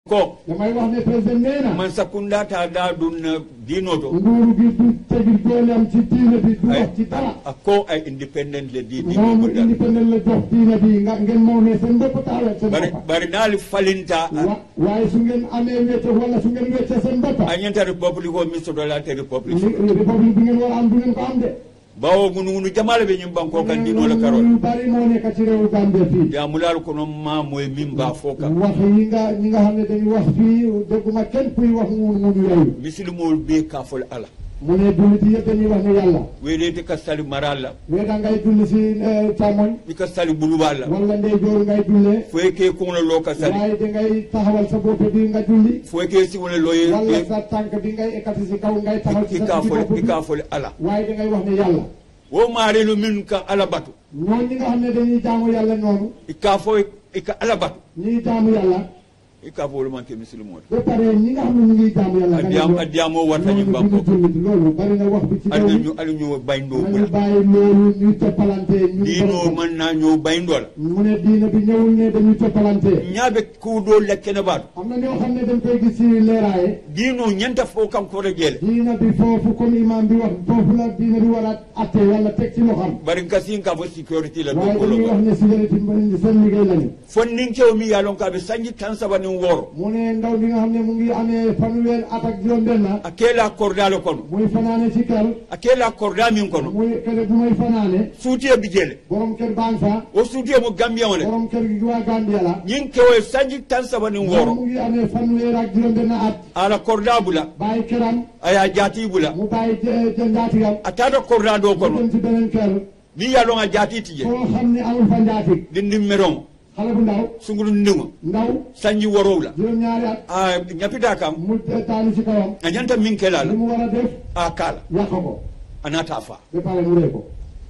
ko damay wax ne président nee na man sakunda ta da dun dino to nguuru gi du tegil dooleem ci diine bi du wax ci dara ko ay independent le di moom independent la jox diine bi nga ngeen moo ne seen bopp taawet seen bopp bari naali falinta waaye su ngeen amee wecce wala su ngeen wecce seen bopp a ñanta république o ministre de la république république bi ngeen war a am du ngeen ko am de bawo ngunu jamala be ñum banko kan dino la karol bari moo nekk ci réewu Gambie fii ya mulal ko no ma moy mimba foka wax yi nga ñi nga xam ne dañuy wax fii dégguma kenn kuy wax ngunu yooyu misilmol be ka fol ala mu ne jullit yëpp dañuy wax ne yàlla weelete ka sali maralla weeda ngay julli si càmmoñ i ka sali buluballa wala ndeyjoor ngay jullee foye ke kuŋolo loo ka sali waaye dangay taxawal sa bopp bi nga julli foye ke siŋole looye wala sa tànk bi ngay ekkati si kaw ngay taxaw ci sa bopp bi i ka fole ala waaye dangay wax ne yàlla wo maarelu min ka ala batu ñooñu ñi nga xam ne dañuy jaamu yàlla noonu i ka fo i ka ala batu ñuy jaamu yàlla i ka fo wolu man ke misilimoto ba pare ñi nga xam ne ñu ngi jaamu yàlla adiyamo warta ñu banko loolu bari na wax bi ci kaw alu ñu bayndoo nañu bula bàyyi loolu ñuy toppalante ñu diino man na ñoo bayndoo la mu ne diina bi ñëwul ne dañuy toppalante ñaabe kuudoo lekkene baatu am na ñoo xam ne dañ koy gis ci leeraaye diino ñanta fo kam ko jeele diina bi foofu comme imam bi wax foofu la diina bi war a atte wala teg ci loxam bari nga sin ka fo sécurité la waaye do dañuy wax ne sécurité seen liggéey lañu fonnin kew mi yaalon ka be sanji tan sabani woro mu ne ndaw bi nga xam ne mu ngi amee fanweer at ak juróom-benn a keela kordalo kono muy fanaane ci kër a keela korda min kono muy kër bu muy fanaane suutiye bi jeele borom kër baan fa o suutiye mo gambien ole borom kër gi waa Gambia la ñin kewo sanji tan sabani woro mu ngi amee fanweer ak juróom-benn at ala korda bula bàyyi këram aya jaati bula mu bàyyi njaatigam a tata korda do kono dem ci beneen kër mi yaalon a jaati tije koo xam ne amul fa njaatig dindim meron xale bu ndaw sungulu ndingo ndaw sanji woro la juróom-ñaari at a ñapita kam mu taali ci kawam a ñanta min kela la li mu war a def a kala yàq ko anata fa ba pare mu rey ko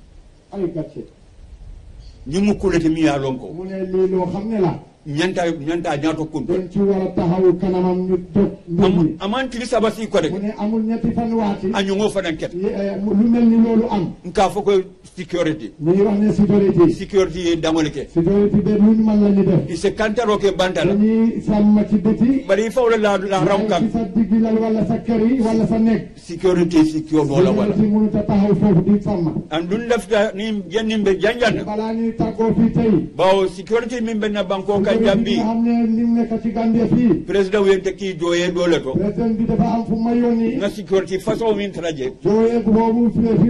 ay gàcce ñi mu kulete mi yaalon ko mu ne lii loo xam ne la ñanta ñaato kunto dañ ci war a taxaw kanamam ñu toj mbir mi aman tili sabasi ko de mu ne amul ñetti fan waati a ñongo fanan ket lu mel ni loolu am nka fo ko sécurité ñu ngi wax ne sécurité sécurité ye dangole ke sécurité de lu ñu mën la ñu def i se kantaro ke bantala dañuy sàmm ci biti bari i fawla la raw kam ci sa diggi lal wala sa kër yi wala sa nekk sécurité sécure no la wala sécurité mënut a taxaw foofu di sàmm an dun lafta ni jennin be janjan balaa ñuy tàggoo fii tey bawo sécurité min be na banko kan jambi nga xam ne li nekk ci Gambie fii président wente ki joye dole to président bi dafa am fu ma yónni na sécurité façon min traje jooyee boobu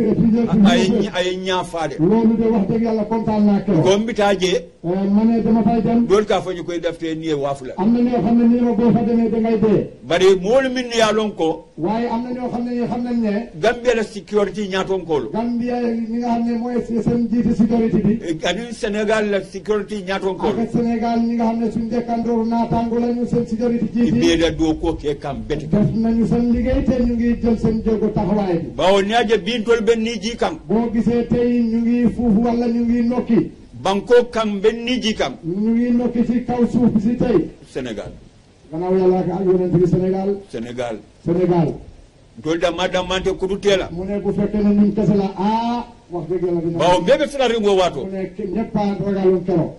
ay ñaafaade loolu de wax dëgg yàlla kontaan naa keroog ko mbitaaje ma ne dama fay dem dool ka fa ñu koy defte ni waafula am na ñoo xam ne nii ma boo fa demee dangay dee bari moolu min ya lon ko waaye am na ñoo xam ne xam nañ ne Gambia la sécurité ñaaton koolu Gambia ñi nga xam ne mooy seen jiite sécurité bi ani Sénégal la sécurité ñaaton koolu ak Sénégal ñi nga xam ne suñu dëkkandoo naataango lañu seen sécurité jiite ibeeda doo ko ke kam beti def nañu seen liggéey te ñu ngi jël seen jógo taxawaay bi bawo niaje bintol ben ni ji kam boo gisee tey ñu ngi fuufu wala ñu ngi nokki banko kam ben ni ji kam ñu ngi nokki ci kaw suuf bi si tey Sénégal gannaaw yàlla ak yonent bi Sénégal Sénégal da madam mante kudu tela mu ne bu fekkee ne ñun kese la wax dëgg yàlla dina bawo mbebe fela ringo wato mu ne ñëpp a ragaloon keroog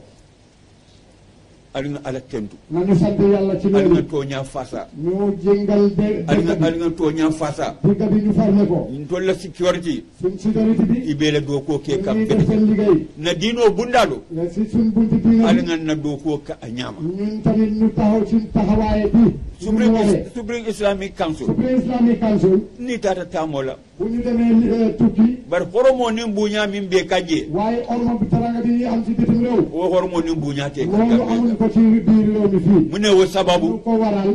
alina ala tendu nañu sant yàlla ci alina loolu toña fasa ñu jëngal de alina toña fasa digga bi ñu farle ko ntol la sécurité suñ sécurité bi ibele do ko ke kam ñu def beti seen liggéey na dino bundalo mais si suñ bunti diine alina na do ko ka anyama ñun tamit ñu taxaw ci taxawaaye bi Supreme Islamic Council Supreme Islamic Council ni tata tamola bu ñu demee tukki bar horomo ni mbuña min be kaje waaye orma bi taranga bi ñuy am ci bitim réew o horomo ni mbuña te loolu amuñ ko ci biir réew mi fii mune wo lu sababu ko waral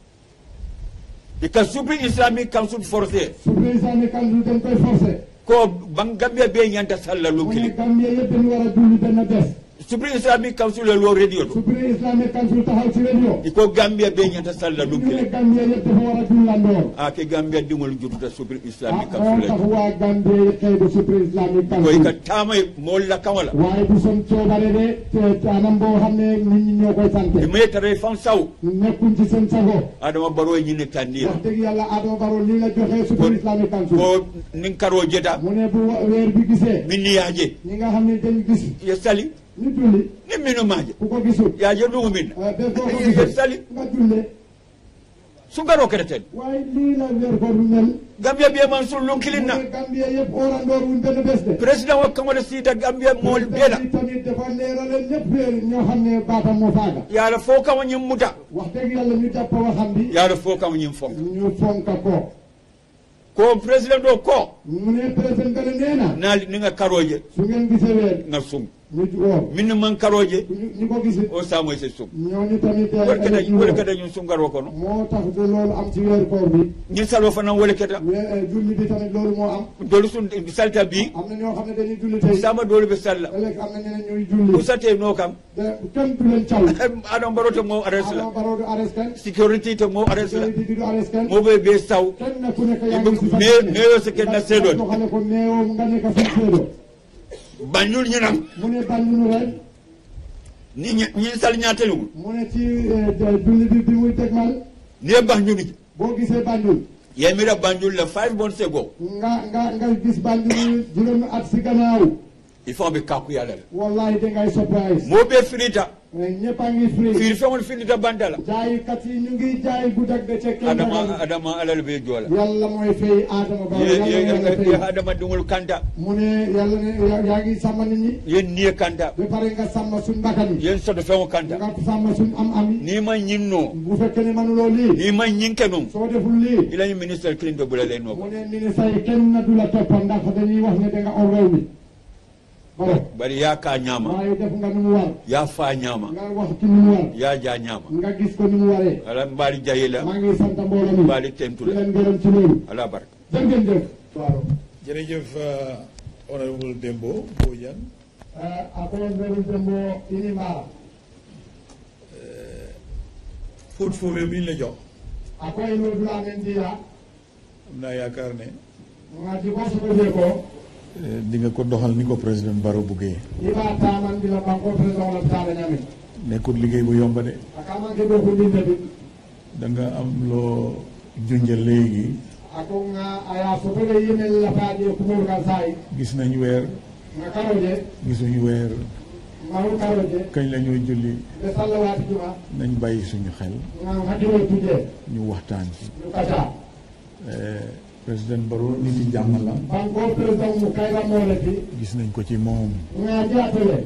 ika Supreme Islamic Council forcé Supreme Islamic Council dañ koy forcé ko bang Gambia be ñanta salla mu ne lukili Gambie yëpp dañu war a julli benn bés Supreme Islamic Council lo radio to Supreme Islamic Council taxaw ci radio iko Gambia be ñanta salla ñu lukili ne Gambie yëpp dafa war a jullandoor ke Gambia dingol jututa Supreme Islamic moo Council tax waa Gambie xëy ba Supreme Islamic ko ika Council tamay mol la kawala waaye du son coobare de te anam boo xam ne nit ñi ñoo koy sante e me tare fan saw nekkuñ ci seen sago adama baro ñi ne tandira wax dëgg yàlla Adama Barrow lii la joxee Supreme Islamic Council ko nin karo jeta mu ne bu weer bi gisee min niyaje ñi nga xam ne dañ gis ya sali ñu julli ni minu maaje ku ko gisul yaa je dungu min bés boo ko ye gisul sali nga julle sungaro kereten waaye lii la weer koor bi mel gambia biye man sul lon kilin na mu ne Gambia yëpp orandoor wuñ benn bés de président wa kangole sida gambia mool bela yi tamit dafa leerale ñëpp weer ñoo xam ne baatam moo faaga yàlla foo kama ñim muta wax dëgg yàlla ñu jàpp waxam bi yàlla foo kama ñim fonk ñu fonka ko ko président do ko mu ne président gane nee na naali ni nga karoje su ngeen gisee weer nga sum ñu woor min man karoje ñu ko gisit o samoy se sum ñooñu tamit wala kada ñun sungaro kono moo tax de loolu am ci weeru koor bi ñin salo fana wala keta julli bi tamit loolu moo am dolu sun salta bi am na ñoo xam ne dañuy julli tey sama dolu be salla ëllëg am na ñeneen ñuy julli usate no kam kenn du leen caw adam baroto mo arrest la Adama Barrow du arrest kenn sécurité to mo arrest la sécurité du arrest kenn mo be saw kenn ku nekk yaa ngi si sa neyo se kenn seedon doxale ko neewoo nga nekk fi seedo bañul ñu nam mu ne bànnunu ren ni ñi sal ñaatelu mu ne ci julli bi muy tegmal ne bax ñu ni boo gisee Banjul yemira banjul la 5 bon sego nga gis Banjul juróomi at si gannaaw il faut be kaku yalla wallahi dangay surprise mo be frita ñëpp a ngi free fir fewon frita bandala jaaykat yi ñu ngi jaay guddag de ca kenn adama alal be jola yàlla mooy fay Adama Barrow yàlla ye adama dungul kanta mu ne yàlla ne yaa ngi sàmm nit ñi yen nie kanta ba pare nga sàmm suñ bakkan yi yen soto fewon kanta nga sàmm suñ am yi ni ma ñinno bu fekkee ne manuloo lii ni ma ñinkenum soo deful lii ila ñu ministre clean do bulale no mu ne ministre yi kenn na du la toppa ndax dañuy wax ne danga or réew mi bari ya ka ñama waaye def nga nu mu war ya fa ñama nga wax ci nu mu war ya ja ñama nga gis ko ni mu waree ala mbali jayila maa ngi sant mbooloo mi mbali di tentula leen gërëm ci loolu ala barka jërë ngeen jëf waaw jërëjëf honorable Dembo Bojang honorable Dembo ini Mara portfolio bi ñu la jox akoy no dula men dira am naa yaakaar ne nga di ko so ko di nga ko doxal ni ko président Barrow buggee iba taman bila banko président la tala ñami nekkul liggéey bu yomba de akama ke do ko dinde bi da nga am loo junja léegi ako nga aya so ko yemel la faaje ko mo ka say gis nañ weer nga karoje gisuñu weer maru karoje kañ la ñuy julli be salawat juma nañ bàyyi suñu xel nga hadiro tuje ñu waxtaan ci lu kata président Barrow nit yi jàmm la banko président mu kayra mo le fi gis nañ ko ci moom nga jaatale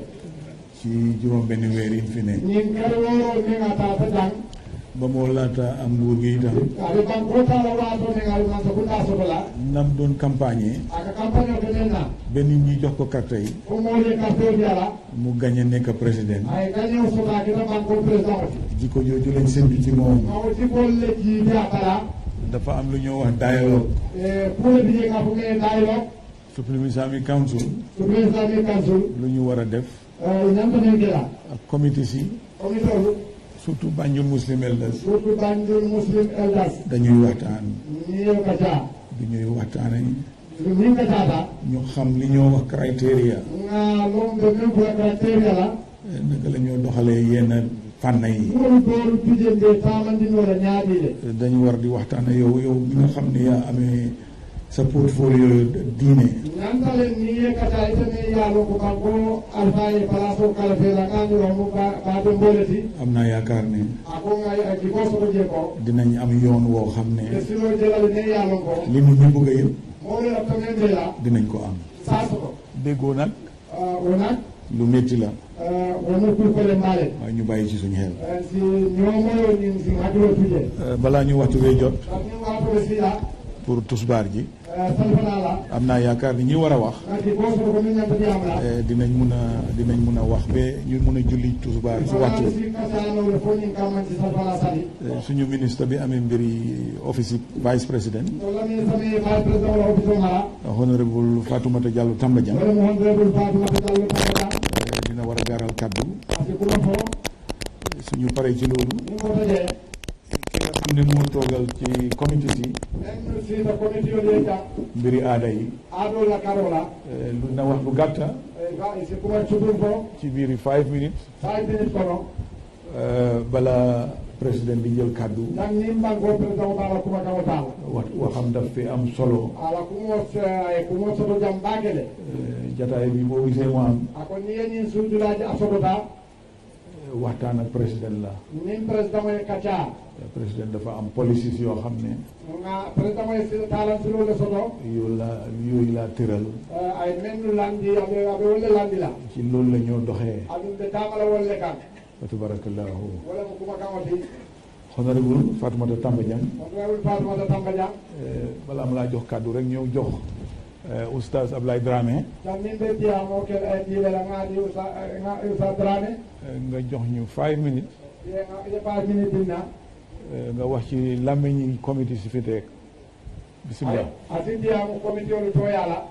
ci juróom benn weer yi fi ne ñin karo ni nga ta ta jang ba moo laata am nguur gi itam ari banko ta la wa to ni nga ma so kunda so bala nam doon campagne aka campagne ko nenna ba nit ñi jox ko carte yi ko mo le carte diala mu gañe nekk président ay gañe so ta ki banko président jikko jooju lañ séntu ci moom ma ci bolle ci diatala dafa am lu ñoo wax dialogue pour le budget nga fu ngeen dialogue Supreme Islamic Council su président council lu ñu war a def ñam ne gela ak comité si comité surtout Banjul Muslim Elders surtout Banjul Muslim Elders dañuy waxtaan ni yo kaja du ñuy waxtaane ni kaja ñu xam li ñoo wax criteria nga lo de ne ko criteria la naka la ñoo doxalee yenn fànn yi loolu doolu bijende tamandi no la ñaadi de dañu war di waxtaane yow bi nga xam ne yaa amee sa portfolio diine ñantale ni ye kata itene yaalo ko banko alfa e palaso kala fela ngani romo ba de mboleti am naa yaakaar ne ako nga di ko so je ko dinañ am yoon woo xam e ne sino jelal ne yaalo ko li nit ñi bëgg a yëpp mo le tamé de la dinañ ko am saso ko déggoo nag wona lu métti la wona ko ko le male waaye ñu bàyyi ci suñu xel si ñomo yo ni si hadro tuje balaa ñu waxtu wee jot ni wa ko si la pour tusbaar ji salfanala am naa yaakaar ni ñi war a wax ngati ko so ko ni ñam di amla dinañ mun a wax ba ñu mun a julli tusbaar ci waxtu si kasano le foni kam ci salfana sali suñu ministre bi amee mbiri office vice président wala mi sami vice président la office mara honorable Fatoumata Jallow Tambajang wala mo honorable Fatoumata Jallow Tambajang dina war a gaaral kaddu parce que kuma fo suñu paree ci loolu ni ko taje ki nga xam ne moo toogal ci comité si même si ta comité yo de mbiri aada yi ado la carola lu na wax bu gàtta si kuma chudum fo ci biiri 5 minutes 5 minutes kono bala président bi jël kàddu dan nin banko président bala kuma kawo taala waxam daf fi am solo ala kumo soto jam bagele jataay bi boo gisee mu am ako ni yeñin suudulaji a sotota waxtaan ak président la nin président moye kacca président dafa am policies yoo xam ne nga président moye talan silole soto yooyu la tëral ay mennu landi aɓe wolle landi la ci loolu la ñoo doxee aɗum ɓe tamala wolle kan wa tabarakallahu wala mo kuma kamoti honorable Fatoumata Tamba Diang honorable Fatoumata Tamba Diang balaa ma laa jox kàddu rek ñëw jox oustaz Ablaye Dramé tan min ɓe mbiyamo kel jiilela ngaadi Oustaz Dramé nga jox ñu 5 minutes ye 5 minutes dinna nga wax ci làmmiñi comité si fi teeg bisimilah asi mbiyamo comité olu to yàlla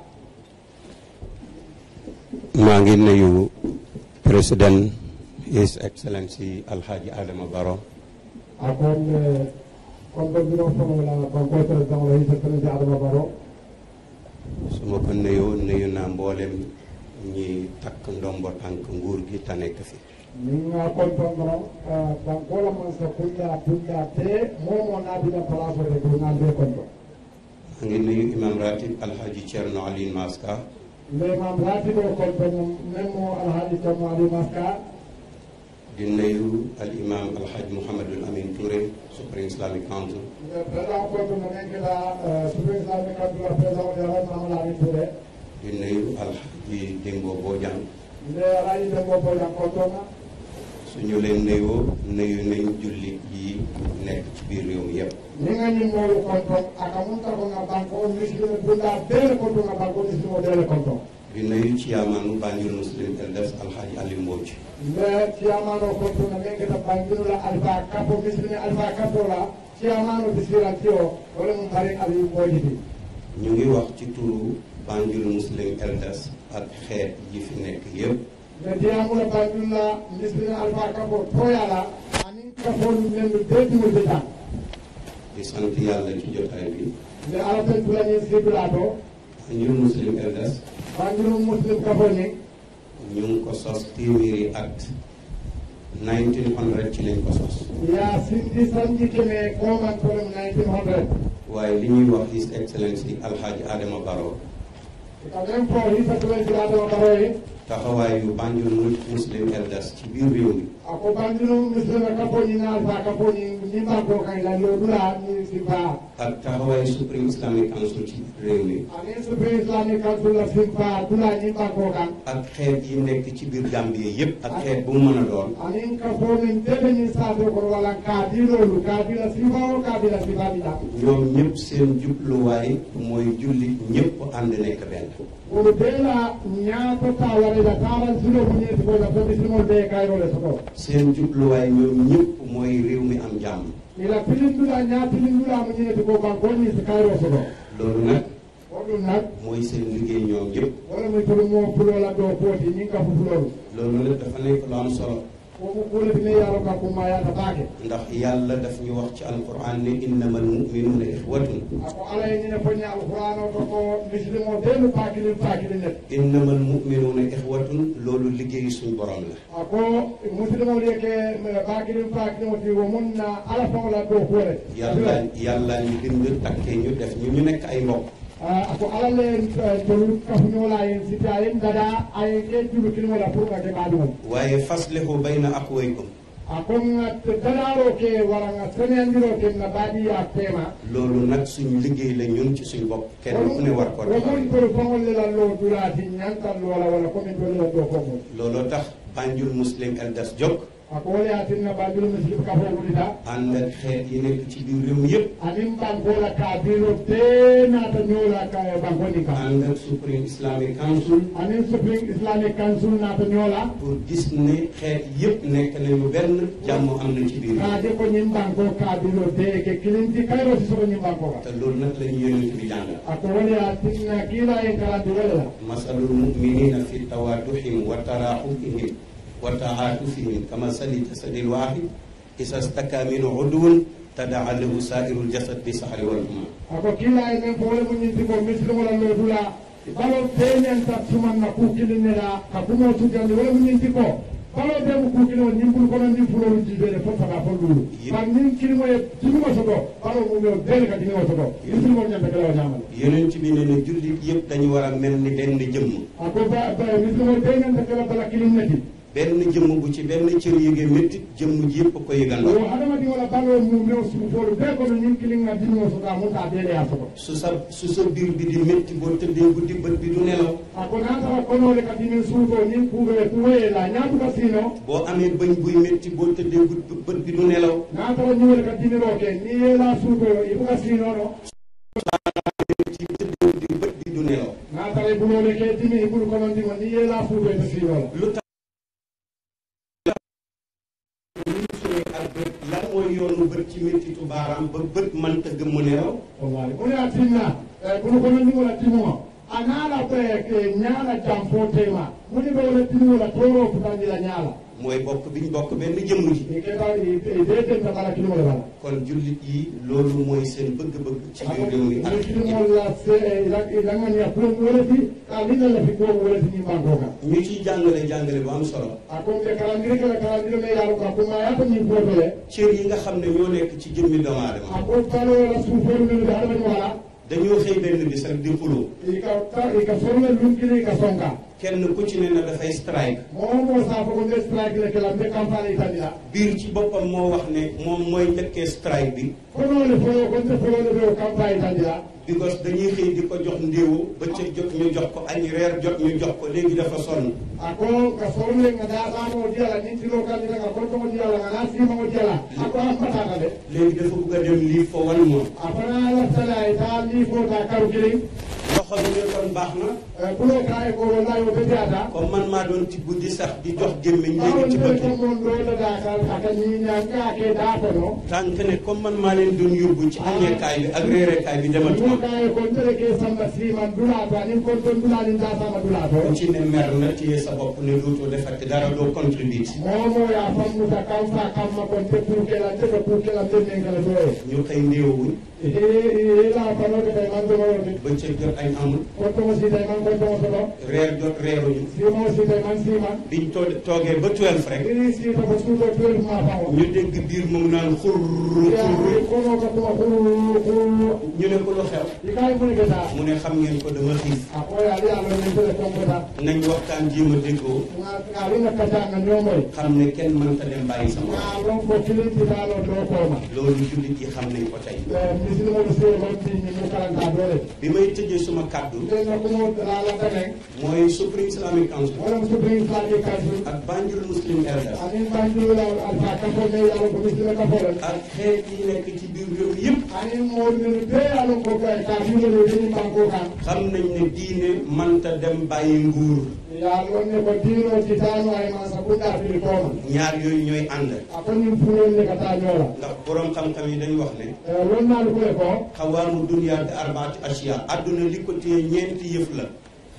maa ngi nuyu président His Excellency Alhaji Adama Barrow akon konko bino fomola konko président la His Excellency Adama Barrow su ma ko nuyu naa mboolem ñi takk ndombo tànk nguur gi te nekk fi min nga konton ɗon bankola man so pulla te momo naabina place ode ko nalde konto maa ngi nuyu imam ratib Alhaji Thierno Aline Maska l'imam ratib o konto memmo Alhaji Thierno Aline Maska di nuyu al imam Alhaji Mouhamadul Amin Touré Supreme Islamic Council président konto no nenkela Supreme Islamic Council la président de la Mamadou Amin Touré di nuyu Alhaji Dembo Bojang nde Alhaji Dembo Bojang kontoma suñu leen nuyu nañ jullit yi nekk ci biir réew mi yëpp ni nga ñimmolu konton aka munta ko nga banko misilimo bunda beele konto nga banko misilimo beele konton di nuyu ci yaamaanu Banjul Muslim Elders Alhaji Ali Mbodj nde ciyamano konto na nenketa Banjul la Alpha Kapo misilimi Alpha Kapo la ciyamano bisiranti o wala mum bari Ali Mbodj bi ñu ngi wax ci turu Banjul Muslim Elders ak xeet yi fi nekk yëpp nde diyamula Banjul la misilimi Alpha Kapo toyala anin kafolu nendu dedimulde tan di sant yàlla ci jotaay bi nde alaten tulañin sibila to Banjul Muslim Elders Banjul Muslim Kapo ni ñu ngi ko sos téeméeri at 1900 ci lañ ko sos ya sindi sanji keme koman tolem 1900 waaye li ñuy wax His Excellency Alhaji Adama Barrow ka même fo His Excellency Adama Barrow taxawaayu Banjul Muslim Elders ci biir réew mi ako Banjul Muslim Kapo ni na Alpha Kapo ni mbako kay la lodula ni sifa ak taxawaayu Supreme Islamic Council ci réew mi anin Supreme Islamic Council la sifa dula ni mbako kan ak xeet yi nekk ci biir Gambie yépp ak xeet bu mu mën a doon anin ka fo min debe ni saado ko wala ka dilolu ka bila sifa o ka bila sifa bi da ñoom ñëpp seen jubluwaay mooy jullit ñëpp ànd nekk benn ko bela ñaato ta wala da taran silo bu ñetti ko la fo bisimo be kayro le soto seen jubluwaay ñoom ñëpp mooy réew mi am jàmm ila pilindula ñaapilindula mu ñetti ko banko ni si kayro soto loolu nag woɗum nag mooy seen liggéey ñoom ñëpp wala muy tolu mo pulola ɗo kooti nin ka fufulolu loolu nag dafa nekk lu am solo komo kuletine yaaro ka kumma yata baake ndax yàlla daf ñu wax ci alquran ne innamal muminuuna ixwatun ako ala e ñine foñi alqouran o to ko misilimo delu paakilin net innamal muminuuna ixwatun loolu liggéey suñ borom la ako musilimol yeke paakilin o ti wo mun na ala faŋola ɗo kuore yàlla ñu bind takkee ñu def ñu nekk ay mbokk ako ala le tolu kafuñola yen sita yen dada aye ke julu kilimola pour nga ke maɗumum waaye faslihu bayna aqwaykum akon dadaaro ke wara nga seneyandiro ke na baɗiya tema loolu nag suñ liggéey la ñun ci suñ bopp kenn ku ne war ko womon tolu faŋol lela lo dulati ñantan loola walla commin tolela ɗo fofo looloo tax Banjul Muslim Elders jóg ako wole atinna Banjul Muslim Kapo wulita ànd ak xeet yi nekk ci biir réew mi yëpp anin bankola ka biro te naata ñoola ka bankoni ka ànd ak Supreme Islamic Council anin Supreme Islamic Council naata ñoola pour gis ne xeet yëpp nekk nañu benn jàmm am na ci biir ka de ko ñim banko ka biro te ke kilinti kayro si soro ñim banko ka te loolu nag la ñu yonent bi jàngal ako wole atinna kiila en kalandi wole la masalul muminina fi tawaduhim wa taraxumihim wa taatufihim kamasali jasadil waahid isa staka minhu udwun tadaa lahu sairul jasad bi sahari wal huma ako kiila e men fo wole mo ñinti ko misilimola loodula balol teñanta suman na ku kilinela ka kumo sugandi wole mo ñinti ko balo be mu kukino nimbul kono nimbulo jibele fo faga fo lulu ba nin kilimo e jibuma soto balo mu me bele ka dino soto nimbul mo nyanta kala nyamal yonent bi ne ne jullit yëpp dañu war a mel ni benn jëmm ako ba nimbul mo be nyanta kala bala kilim nati benn jëmm bu ci benn cër yëgee métti jëmm ji yëpp ko yëgandoo o adama di wala balo mu me su fo be ko nin kilim na dino soto mun ta bele ya soto su sa biir bi di métti boo tëddee guddi bët bi du nelaw ako nata kono le ka dino suuto nin kuwe la nyaatu ka sino boo amee bëñ buy métti boo tëddee guddi bët bi du nelaw nata nyuwe ka dino ke ni yela suuto ibuka sino no ci tëddee guddi bët bi du nelaw nata le bulo le ke dini ibul kono ndimo ni yela suuto e sino la lu tax lan mooy yoonu bët ci méttitu baaraam ba bët mënta gëm mu nelaw wallahi on ya tinna bulo kono ndimo la timo anala pe nyala jampo tema muni be wala timo la toro futandi la nyala mooy bokk biñ bokk benn jëmm ji kon jullit yi loolu mooy seen bëgg-bëgg ci biir réew mi ak ñu ciy jàngale bu am solo cër yi nga xam ne ñoo nekk ci jëmmi doomu aadama dañoo xëy benn bis rek di xuloo kenn ku ci ne na dafay strike biir ci boppam moo wax ne moom mooy njëkkee strike bi because dañuy xëy di ko jox ndéewu bëccëg jot ñu jox ko añ reer jot ñu jox ko léegi dafa sonn léegi dafa bëgg a dem lii fo wan moom loxo bi ne kon baax na comme man maa doon tibb di sax di jox gémmiñ léegi ci bët tànk ne comme man maa leen doon yóbbu ci añeekaay bi ak réerekaay bi dematuma ku ci ne mer na téye sa bopp ne dootoo defati dara doo contribuer ñu xëy ndéewuñ bëccëg jot añ amul reer jot reeruñu biñ toogee ba 12 rek ñu dégg biir moom naan xur ñu ne ko lu xew mu ne xam ngeen ko dama xiif nañ waxtaan jéem a déggoo xam ne kenn mënta dem bàyyi sama loolu jullit yi xam nañ ko tey bi may tëjee suma kàddu mooy Supreme Islamic Council ak Banjul Muslim Elders ak xeet yi nekk ci biir réew yëpp xam nañ ne diine mënta dem bàyyi nguur ñaar yooyu ñooy ànd ndax borom xam-xam yi dañu wax ne xawaamu dunya bi arbaati asiya àdduna li ko téye ñeenti yëf la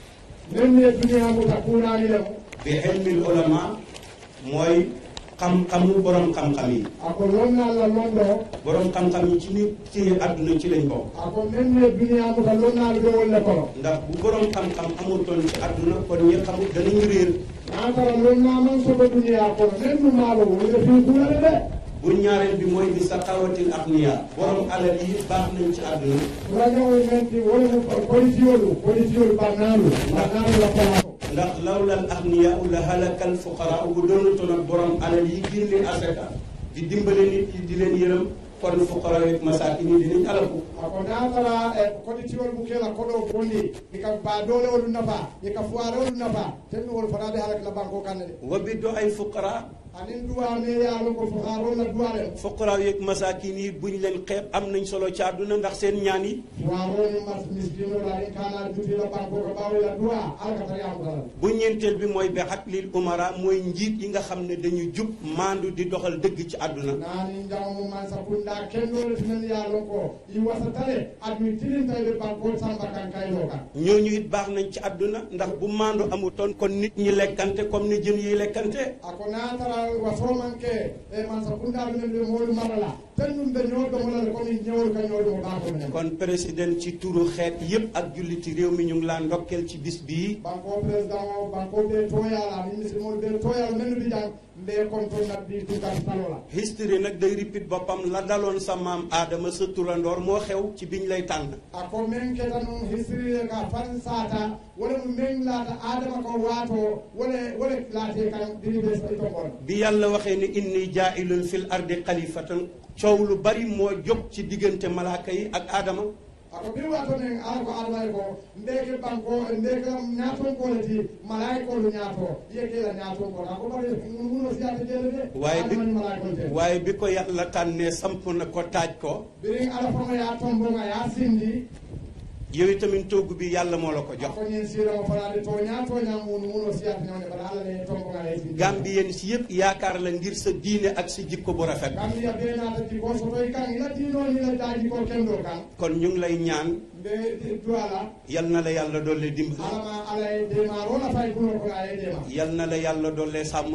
bi ilmil ulama mooy xam-xamu borom xam-xam yi borom xam-xam yi ci ni téye àdduna ci lañ bokk ndax bu borom xam-xam amutoon ci àdduna kon ñi xamul danañu réer bu ñaareel bi mooy bi sa xawatil axniya borom alal yi baax nañ ci àdduna ndax lawlal axniya la halakal fuqara bu doonutoon ak borom alal yi génne asaka di dimbale nit yi di leen yërëm kon fuqara yeeg masaakin yi dinañ alaku ako natara koditiwol mu kela koɗo bonni ika ba dolewolu nafa ika foirewolu nafa tenmi wol fotade halak la banko kanne de wa bi do ay fuqara anin duwa me yaalo ko fuqarolla duwale fuqara yeeg masaakin yi buñ leen xeeb am nañ solo ci àdduna ndax seen ñaan yi foironi mas miskinola in kana juti la banko ko bawela duwa alkatari amudalal bu ñeenteel bi mooy bi ak lil umara mooy njiit yi nga xam ne dañu jub maandu di doxal dëgg ci àdduna nani jawmu man sakunda kendole tinan yaalo ko i wasatale admi tilintayɓe bankol samba kan kaylo kan ñooñu it baax nañ ci àdduna ndax bu maandu amutoon kon nit ñi lekkante comme ni jën yi lekkante ako natara waso manke e man sa kunda be moolu marala tan ñun dañoo domalal ko ni ñewul ka ñoo do ba ko ne kon président ci turu xeet yëpp ak julliti réew mi ñu ngi laa ndokkeel ci bis bii banko président banko be toyala ni muslimo be toyala men bi jang mbe konto nabbi tukar salola history nag day repeat boppam la daloon sa maam Adama sa turandoor moo xew ci biñ lay tànn ako men keta non history ka fan sata wala men laata Adama ko waato wala laate kan diribe sa to kon bi yàlla waxee ni inni jaa'ilun fil ardi xalifatan coow lu bari moo jóg ci diggante malaaka yi ak Adama ako bi waato nen ala ko Adama ko ndeke banko ndeke ñaaton ko lati malaay ko lu ñaato yeke la ñaaton ko ako bari muno siate jele de waaye bi ko yàlla tànnee samp na ko taaj ko birin ala fama ya tombo nga ya sindi yow itamit togg bi yàlla moo la ko jox Gambien si yëpp yaakaar la ngir sa diine ak sa jikko bu rafet kon ñu ngi lay ñaan yal na la yàlla doole dimbali yal na la yàlla doole sàmm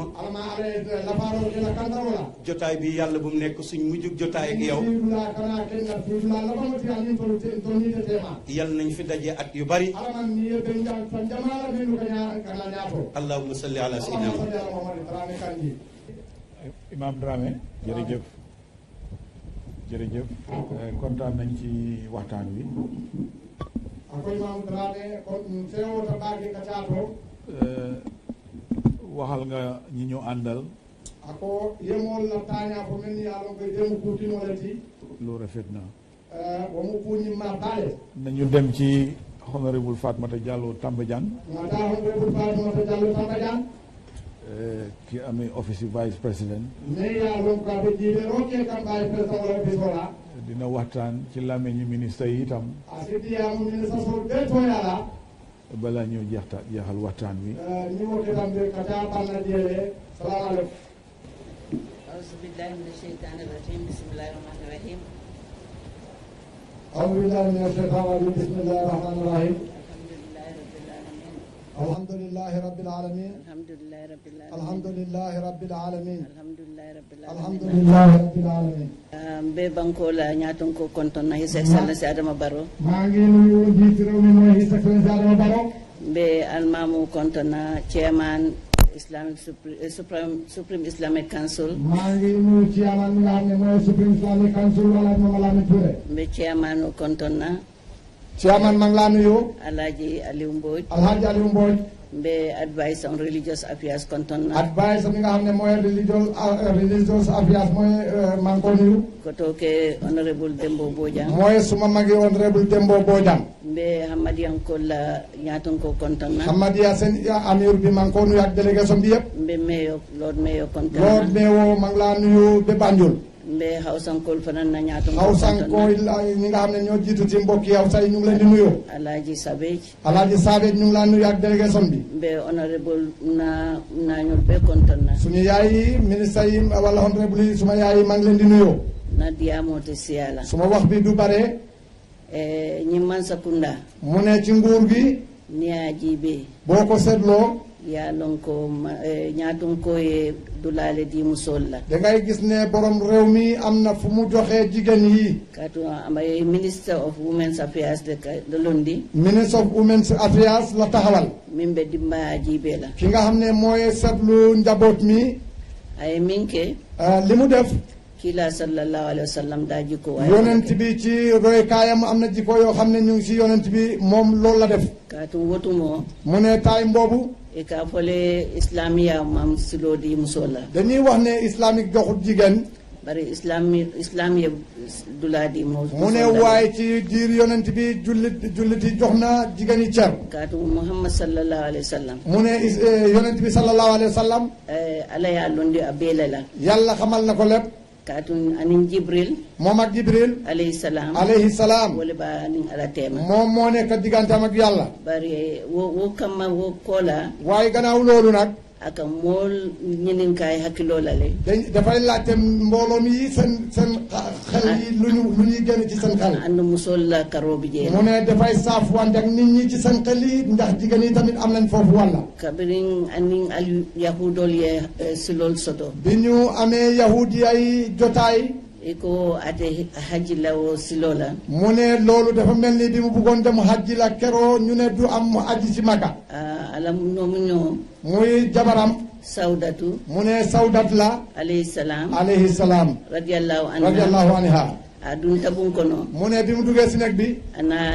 jotaay bi yàlla bu mu nekk suñ mujjug jotaay ak yow yal nañ fi daje at yu bari allahumma salli ala sayyidina Imam Dramé jërëjëf kontaan nañ ci waxtaan wi waxal nga ñi ñu àndal ako yemol na tanya ko men ya lo ko dem kutino lati lu rafet na wa mu kuñi ma bale nañu dem ci honorable Fatmata Jallow Tambajang mata honorable Fatmata Jallow Tambajang ki amee office vice président ne ya lo ko be jibe roke kam vice président wala bisola dina waxtaan ci làmmiñu ministre yi itam asidi ya mu ministre so be to yala balaa ñëw jeexal waxtaan wi ni mo ke tam be kata banna diele salaam alaykum أعوذ بالله من الشيطان الرجيم بسم الله الرحمن الرحيم أعوذ بالله من الشيطان الرجيم بسم الله الرحمن الرحيم الحمد لله رب العالمين الحمد لله رب العالمين الحمد لله رب العالمين الحمد لله رب العالمين الحمد الحمد لله رب العالمين لله رب العالمين be banko la ñaaton ko konton na His Excellency Adama Barrow maa ngi nuyu njiit réew mi mooy His Excellency Adama Barrow be almamu konton na chairman Supreme Islamic Council maa ngi nuyu chairman mi nga xam ne mooy Supreme Islamic Council wala moom Lamine Touré be chairman konton na chairman maa ngi laa nuyu Alhaji Aliou Mbodj Alhaji Aliou Mbodj be advice on religious affairs konton na advice mi nga xam ne mooy religious affairs mooy maa ngi ko nuyu koto ke honorable Dembo Bojang mooy suma magi honorable Dembo Bojang be Hamadiyan ko la ñaaton ko konton na Hamadiya sen amir bi maa ngi ko nuyu ak délégation bi yëpp be mayor Lord Mayor konton Lord na Mayor maa ngi laa nuyu be Banjul mbe hawsankol fanan na ñaaton ko Hawsanko ñi nga xam ne ñoo jiitu ci mbokk yi Hawsa yi ñu ngi leen di nuyu Alhaji Savage Alhaji Savage ñu ngi laa nuyu ak délégation bi mbe honorable na ñol be konton na suñu yaay yi ministre yi wala honorable yi suma yaay yi maa ngi leen di nuyoo na diamote siyala suma wax bi du bare ñi mansa kunda mu ne ci nguur gi ni a jibe boo ko seetloo ya lon ko ñaaton ko ye dulale di musol la dangay gis ne borom réew mi am na fu mu joxee jigéen yi katu amay minister of women's affairs de londi ministre of women's affairs la taxawal min be dimba jibe la ki nga xam ne mooy seetlu njaboot mi ay minke li mu def kila sallallahu alaihi wasallam da jiko yonent bi ci roy kaayam am na jikko yoo xam ne ñu ngi si yonent bi moom loolu la def katu wotumo mu ne taay mboobu e ka fole islamiya mam silodi musola dañuy wax ne islamique joxut jigéen bari islamiya duladi mo mu ne waaye ci diir yonent bi julliti jox na jigéen yi cer katu muhammad sallallahu alaihi wasallam mu ne yonent bi sallallahu alayhi wa sallam ala ya londi abele la yàlla xamal na ko lépp katun anin jibril moom ak jibril alayhi salam wala ba anin ala tema moom moo nekk digganteem ak yàlla bari wo kama wo kola waaye gannaaw loolu nag aka mool ñinin kay hakkiloo la le dafay laajte mbooloo mi seen xel yi lu ñuy génn ci seen xel and musol la karo bi jee mu ne dafay saaf wante ak nit ñi ci seen xel yi ndax jigéen yi tamit am nañ foofu walla kabirin anin al yahudol ye silol soto bi ñu amee yahudi ay jotaay iko ate haji lawo silola mu ne loolu dafa mel ni bi mu bëggoon dem hajji la keroo ñu ne du am mu aji ci Makka alam nomu ñoo muy jabaram sawdatu mu ne sawdat la alayhi salam radiyallahu anha adun tabun kono mu ne bi mu duggee si nekk bi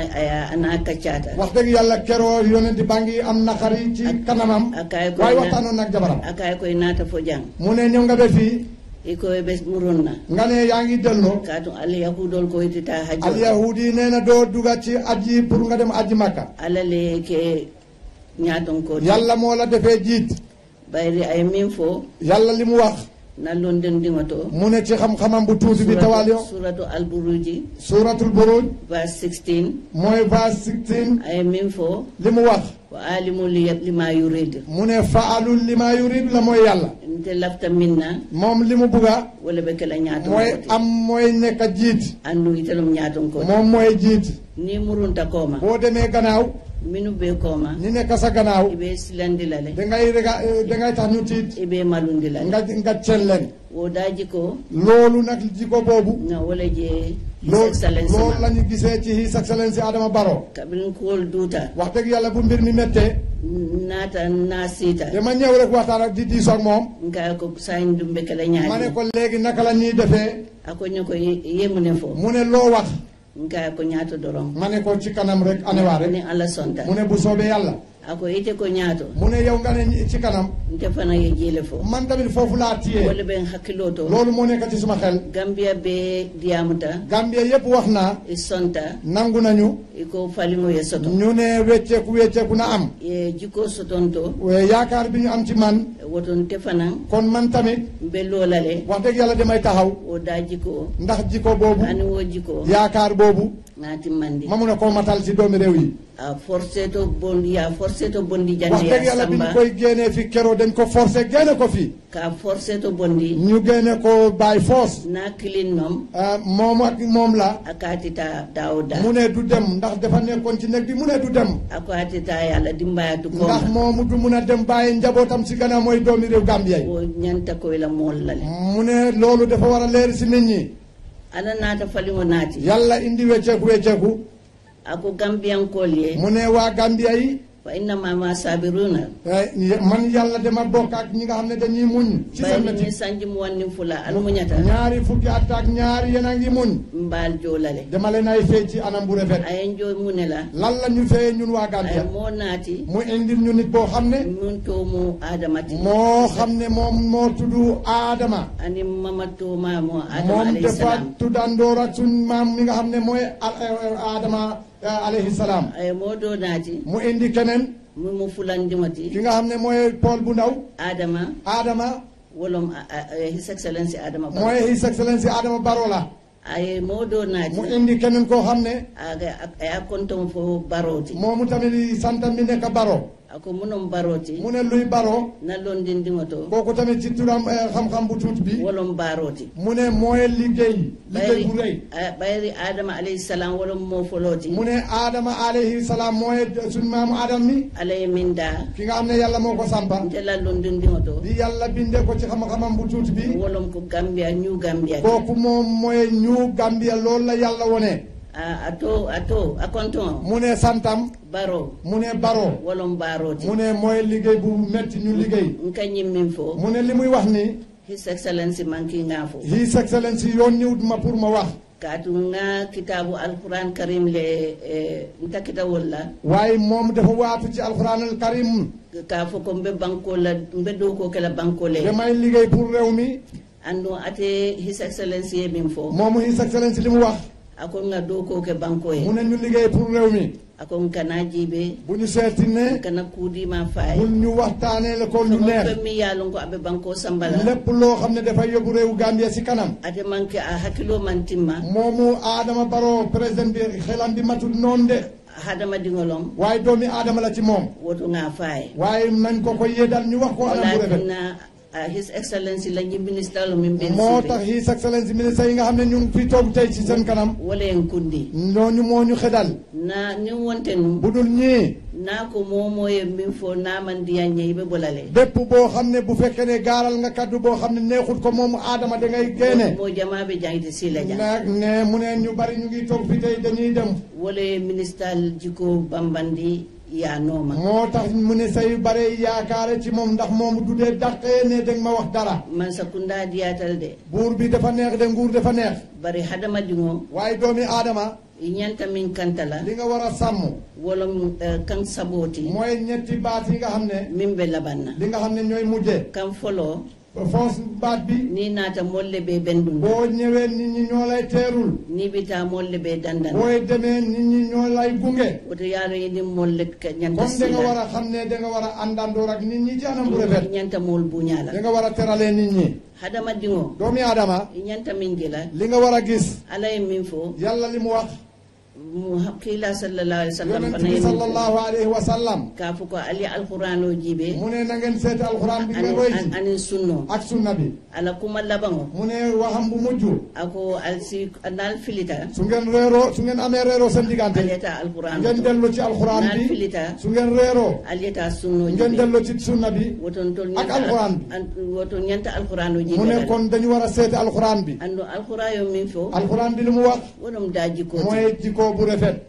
ana kaccata wax dëgg yàlla keroo yonent baa ngi am naqari ci kanamam waaye waxtaanoon nag jabaram akay koy naata fo jang mu ne ñëw nga be fii iko bes muronna nga ne yaa ngi delloo kaatu al yahudol ko itita hajjo al yahudi nee na doo duga ci aji pour nga dem aji Makka alale ke ñaaton ko yàlla moo la defee jiit bayri ay min fo yàlla li mu wax na loon den dingato mu ne ci xam-xamam bu tuuti bi tawalio suratu al buruji suratul buruj verse 16 mooy verse 16 ay min fo li mu wax wa alimu lima yurid mu ne faalul lima yurid la mooy yàlla nte lafta minna moom li mu bugga wala be kala ñaaton mooy am mooy nekk jiit andu itelum ñaaton ko moom mooy jiit ni murunta kooma boo demee gannaaw minu be kooma ñi nekk sa gannaaw ibe silandi lale dangay tax ñu tiit ibe malundi lale nga cel leen wo daji ko loolu nag jiko boobu nga wala je loolu la ñu gisee ci His Excellency Adama Barrow kabrin kool duuta wax dëgg yàlla bu mbir mi méttee naata naa siita dama ñëw rek waxtaan ak di diisoo ak moom nga ko sañ dumbe kala ñaari ma ne ko léegi naka la ñuy defee ako ñu ko yemu ne fo mu ne loo wax nga ko ñaato dorom ma ne ko ci kanam rek anewaa rek ni ala sonta mu ne bu soobee yàlla ako ite ko ñaato mu ne yow nga ne ci kanam nte fana ye jele fo man tamit foofu laa tiyee wala ben hakkilo to loolu moo nekk ci suma xel Gambia be diamuta Gambia yëpp wax naa i sonta nangu nañu iko falingo ye soto ñu ne wecceeku na am ye jiko sotonto yaakaar bi ñu am ci man woton te fana kon man tamit be loolale wax dëgg yàlla damay taxaw o da jiko ndax jiko boobu ani wo jiko yaakaar boobu naati mandi ma mun a koo matal ci doomi réew yi a forcé to bondi jande wax dëgg yàlla bi ñu koy génnee fi keroo dañ ko forcé génne ko fi ka forcé to bondi ñu génne ko by force na kilin nom moom ak moom la akatita dawda mu ne du dem ndax dafa nekkoon ci nekk bi mu ne du dem akatita yàlla dimbayatu ko ndax moomu du mun a dem bàyyi njabootam si gannaaw mooy doomi réew Gambia yi o ñanta koy la mool lale mu ne loolu dafa war a leer si nit ñi ana naata falingo naati yàlla indi wecceeku ako gambiyankol ye mu ne waa Gambia yi fa innama ma sabiruna man yàlla dama bokk ak ñi nga xam ne dañuy muñ ci seen bayni ñi sanji mu wanni fula al muñata ñaari fukki at ak ñaari yéen a ngi muñ mbaal joolale dama leen ay fay ci anam bu rafet ayen joo mu ne la lan la ñu fayee ñun waa ay Gambia moo naati mu indil ñu nit boo xam ne mun to mu adamati moo xam ne moom moo tudd Adama ani mama to ma mo adama moom alayhi dafa salam tuddandoor ak suñ maam mi nga xam ne mooy Adama alayhi salaam ay moo doo naati mu indi keneen mu fulandimati ki nga xam ne mooy Paul bu ndaw Adama wolom His Excellency Adama Barrow mooy His Excellency Adama Barrow la ay moo doo naati mu indi keneen koo xam ne a kontom fo baroti moomu tamit santam bi nekk Barrow ako munom baroti mu ne luy Barrow na loon dindingo to kooku tamit ci turam xam-xam bu tuut bi wolom baroti mu ne mooy liggéey bu rëy bayri Adama alayhi salam wolom moo foloti mu ne Adama alayhi salaam mooy suñ maamu Adam mi alay min da ki nga xam ne yàlla moo ko sampa nte la loon dindingo to di yàlla bindee ko ci xam-xamam bu tuut bi wolom ko Gambia New Gambia kooku moom mooy New Gambia loolu la yàlla wone a konton mu ne santam Barrow mu ne Barrow wolom baroti mu ne mooy liggéey bu metti ñu liggéey nka ñimmin fo mu ne li muy wax ni His Excellency manki nga fo His Excellency yoon ñëwut ma pour ma wax kaatu nga kitabu alquran karim le nta kitawol la waaye moom dafa waatu ci alquran al karim ka fo ko mbe banko la mbe do ko kala banko le damay liggéey pour réew mi ando ate His Excellency min fo moomu His Excellency li mu wax ako nga do ko ke banko ye mu ne ñu liggéey pour réew mi ako kana jibe bu ñu seeti ne kana kudi ma fay bul ñu waxtaanee la ko lu neex ko mi yalon ko abe banko sambala lépp loo xam ne dafay yóbbu réewu Gambia si kanam ate manke a hakilo man timma moomu Adama Barrow président bi xelam bi matul noonu de hadama dingolom waaye doomi aadama la ci moom woto nga faye waaye nañ ko yeedal ñu wax ko anam bu rafet His Excellency la ministre lo min ben moo tax His Excellency ministre yi nga xam ne ñu ngi fi toog tey ci seen kanam wala en kundi ñooñu moo ñu xedal na ni wonte nu budul ñii naa ko moomoye min fo namandiya ñeyɓe bolale bépp boo xam ne bu fekkee ne gaaral nga kaddu boo xam ne neexut ko moomu aadama da ngay génne moo jamaɓe jangde sila jang nag ne mu ne ñu bari ñu ngi toog fi tey dañuy dem wala ministre jiko bambandi yaa nooma moo tax mu ne say bare yaakaare ci moom ndax moom du dee dàqee ne danga ma wax dara man sakunda diyatal de buur bi dafa neex de nguur dafa neex bari hadama dingo waaye doomi aadama ñanta min kantala li nga war a sàmm wala kan sabooti mooy ñetti baat yi nga xam ne min be labanna li nga xam ne ñooy mujje kan folo fonce baat bi ni naata molle be bendun boo ñëwee nit ñi ñoo lay teerul ni bita molle be dandan booy demee nit ñi ñoo lay gunge woto yaalo yidi molle ñanta comme da nga war a xam ne da nga war a àndandoor ak nit ñi ci anam bu rafet ñanta mol buñala da nga war a teralee nit ñi hadama dingo doomi aadama ñanta min jela li nga war a gis alay min fo yàlla li mu wax qila sallallahu alaihi wasallam yonent bi sallallahu alayhi wa sallam ka fu ko ali alquran o jibe mu ne na ngeen seeti alquran bi nga roy ci ani sunno ak sunna bi ala kuma labango mu ne waxam bu mujj ako alsi anal filita su ngeen réeroo su ngeen amee réeroo seen diggante aleta alquran ngeen dellu ci alquran nal bi filita su ngeen réeroo aleta sunno ngeen jibe dellu ci sunna bi woton tol ak alquran bi woton ñanta alquran o jibe mu ne kon dañu war a seeti alquran bi ando alquran yo min fo alquran bi li mu wax wonum daji ko mooy jikko bu rafet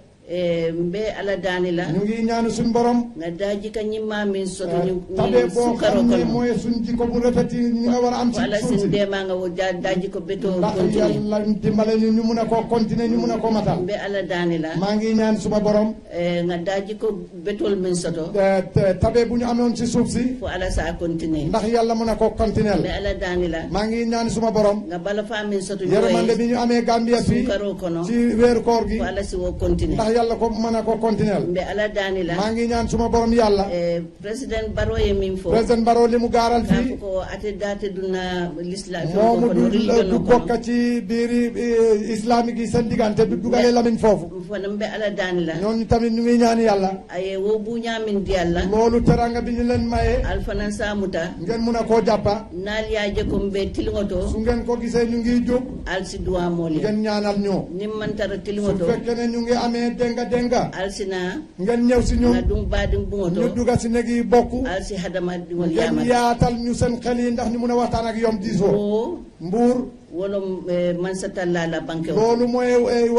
mbe ala dani la ñu ngi ñaanu suñ borom nga daji ka ñimma min soto ñu tabe boo sukaro xam ne kono mooy suñ jikko bu rafet yi ñi nga war a am ci wala suuf sin si dema nga wo daji ko beto ndax continue yàlla dimbale ñu mun a koo continuer ñu mun a koo matal mbe ala dani la maa ngi ñaan suma borom nga daji ko betol min soto tabe bu ñu amoon ci suuf si fo ala sa continue ndax yàlla mun a koo continuer mbe ala dani la maa ngi ñaan suma borom nga bala fa min soto yërmande bi ñu amee Gambia fii sukaro kono ci weeru koor gi fo ala si wo continue ndax yàlla ko mën a ko continuer mbe ala dani la maa ngi ñaan suma borom yàlla président Barrow ye min fo président Barrow li mu gaaral ka fii ko ate date duna l'islam moomu ko du bokk ci biiri islamique yi seen diggante du dugalee lamiñ foofu fo mbe ala dani la ñooñu tamit ñu ngi ñaan yàlla aye wo buñamin di Allah loolu teranga bi ñu leen maye alfanan samuta ngeen mun a koo jàppa naal yaaje ko mbe tilngoto su ngeen ko gisee ñu ngi jóg alsi duwa mole ngeen ñaanal ñu nimmantara su tilngoto fekkee ne ñu ngi amee denga alsina ngeen ñëw si na ñun dum badin ñu bungoto duga si néeg yi bokk alsi hadama dingol ngeen yamata yaatal ñu seen xel yi ndax ñu mun a waxtaan ak yom diisoo o mbuur wolo man satalla la banque o loolu mooy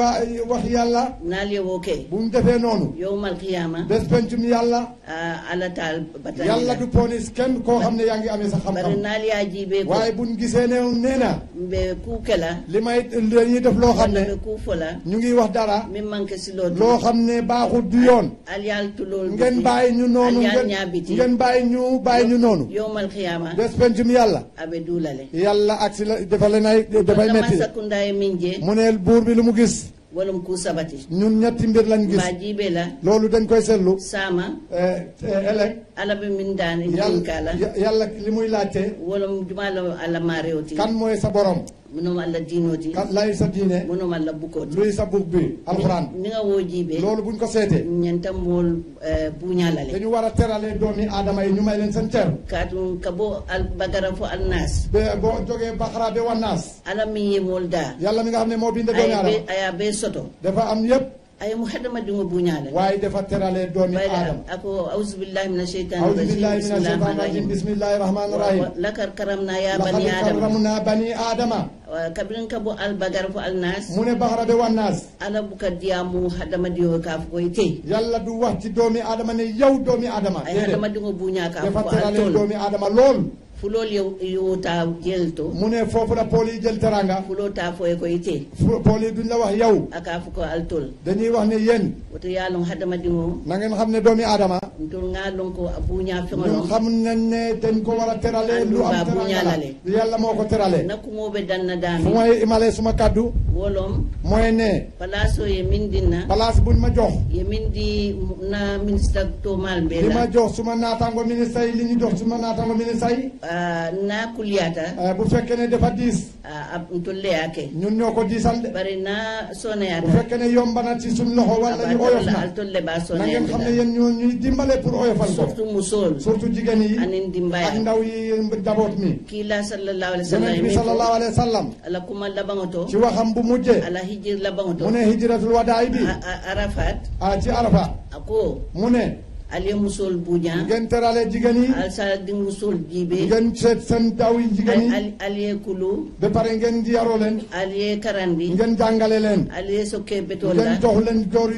wax yàlla naal ye wo ke bu ñu defee noonu yowmal qiyama bés pencum yàlla ala tal batani yàlla du ponis kenn koo xam ne yaa ngi amee sa bari xam-xam naal ya jibe ko waaye buñ gisee ne nee na mbe ku kela li may dañuy def loo xam wala ne be ku fola ñu ngi wax dara min manque silo loo xam ne baaxut du yoon al yal tulol ngeen bàyyi ñu noonu al yal ngeen ñaabiti ngeen bàyyi ñu noonu yowmal qiyama bés pencum yàlla abe dulale yàlla ak si la dafay metti sakundaye min je mu ne buur bi lu mu gis wolum ku sabati ñun ñetti mbir lañ gis mba jibe la loolu dañ koy seetlu sama ëllëg ala be min dani jinkala yàlla li muy laajte wolum jumala ala marewti kan mooy sa borom munum alla dinoti kan lay sa diine munum alla bukoti luy sa bug bi alxuraan ni nga wo jibe loolu buñ ko seetee ñenta mol buñalale dañu war a terale doomi aadama yi ñu may leen seen cer katun kabo al bagara fo al nas ba boo jógee Baxara ba Wannaas ala min yemol da yàlla mi nga xam ne moo bind doomi aadama aya be soto dafa am yëpp ay muhaddama dingo buñale waaye dafa terale doomi aadama ako auzu billahi minash shaitani awdu billahi mina shaytani rajim bismillahi rahmani rahim lakar karamna ya bani laqad adam karramna bani aadama kabirin kabo al bagara fo al nas mu ne Baxara ba Wannaas ala buka diamu hadama diyo ka fo ite yàlla du wax ci doomi aadama ne yow doomi aadama ay hadama dingo buña ka dafa fo al terale tol doomi aadama lool fulol yowta jelto mu ne foofu la pool yi jël teranga fulota fo e ko ite pool yi duñ la wax yow aka fo ko al tol dañuy wax ne yéen woto yalon hadama dingo na ngeen xam ne doomi aadama ntol ngalon ko buña ñun fengolon xam nañ ne dañ ko war a terale lu am Andu ba bu teranga la ñaalale. yàlla moo ko terale nakumoɓe danna fu dami may imale suma kaddu wolom mooy ne place o ye min dinna place buñ ma jox ye min di na ministre to mal li ma bela jox suma naataango ministre yi li ñu jox suma naataango ministre yi na kuliyata bu fekkee ne dafa diis ntolle yake ñun ñoo ko diisal de bari na sonayata bu fekkee ne yomba na ci suñ loxo wala ñu oyof na altolle ba na ngeen xam ne yéen ñoo ñuy dimbale pour oyofal ko surtout musol surtout jigéen yi anin dimbaya ak ndaw yi njaboot mi kila sallallahu alaihi yonent bi wasallam sallallahu alayhi wa sallam ala kuma labangoto ci waxam bu mujje ala hijir labangoto mu ne hijratul wadaay bi arafat ci arafa ako mu ne ali musol buña ngeen terale jigéen yi al sa di musol jibe ngeen seet seen ndaw yi jigéen yi ali kulu ba pare ngeen yaroo leen ali karandi ngeen jàngale leen ali sokke betola ngeen jox leen góor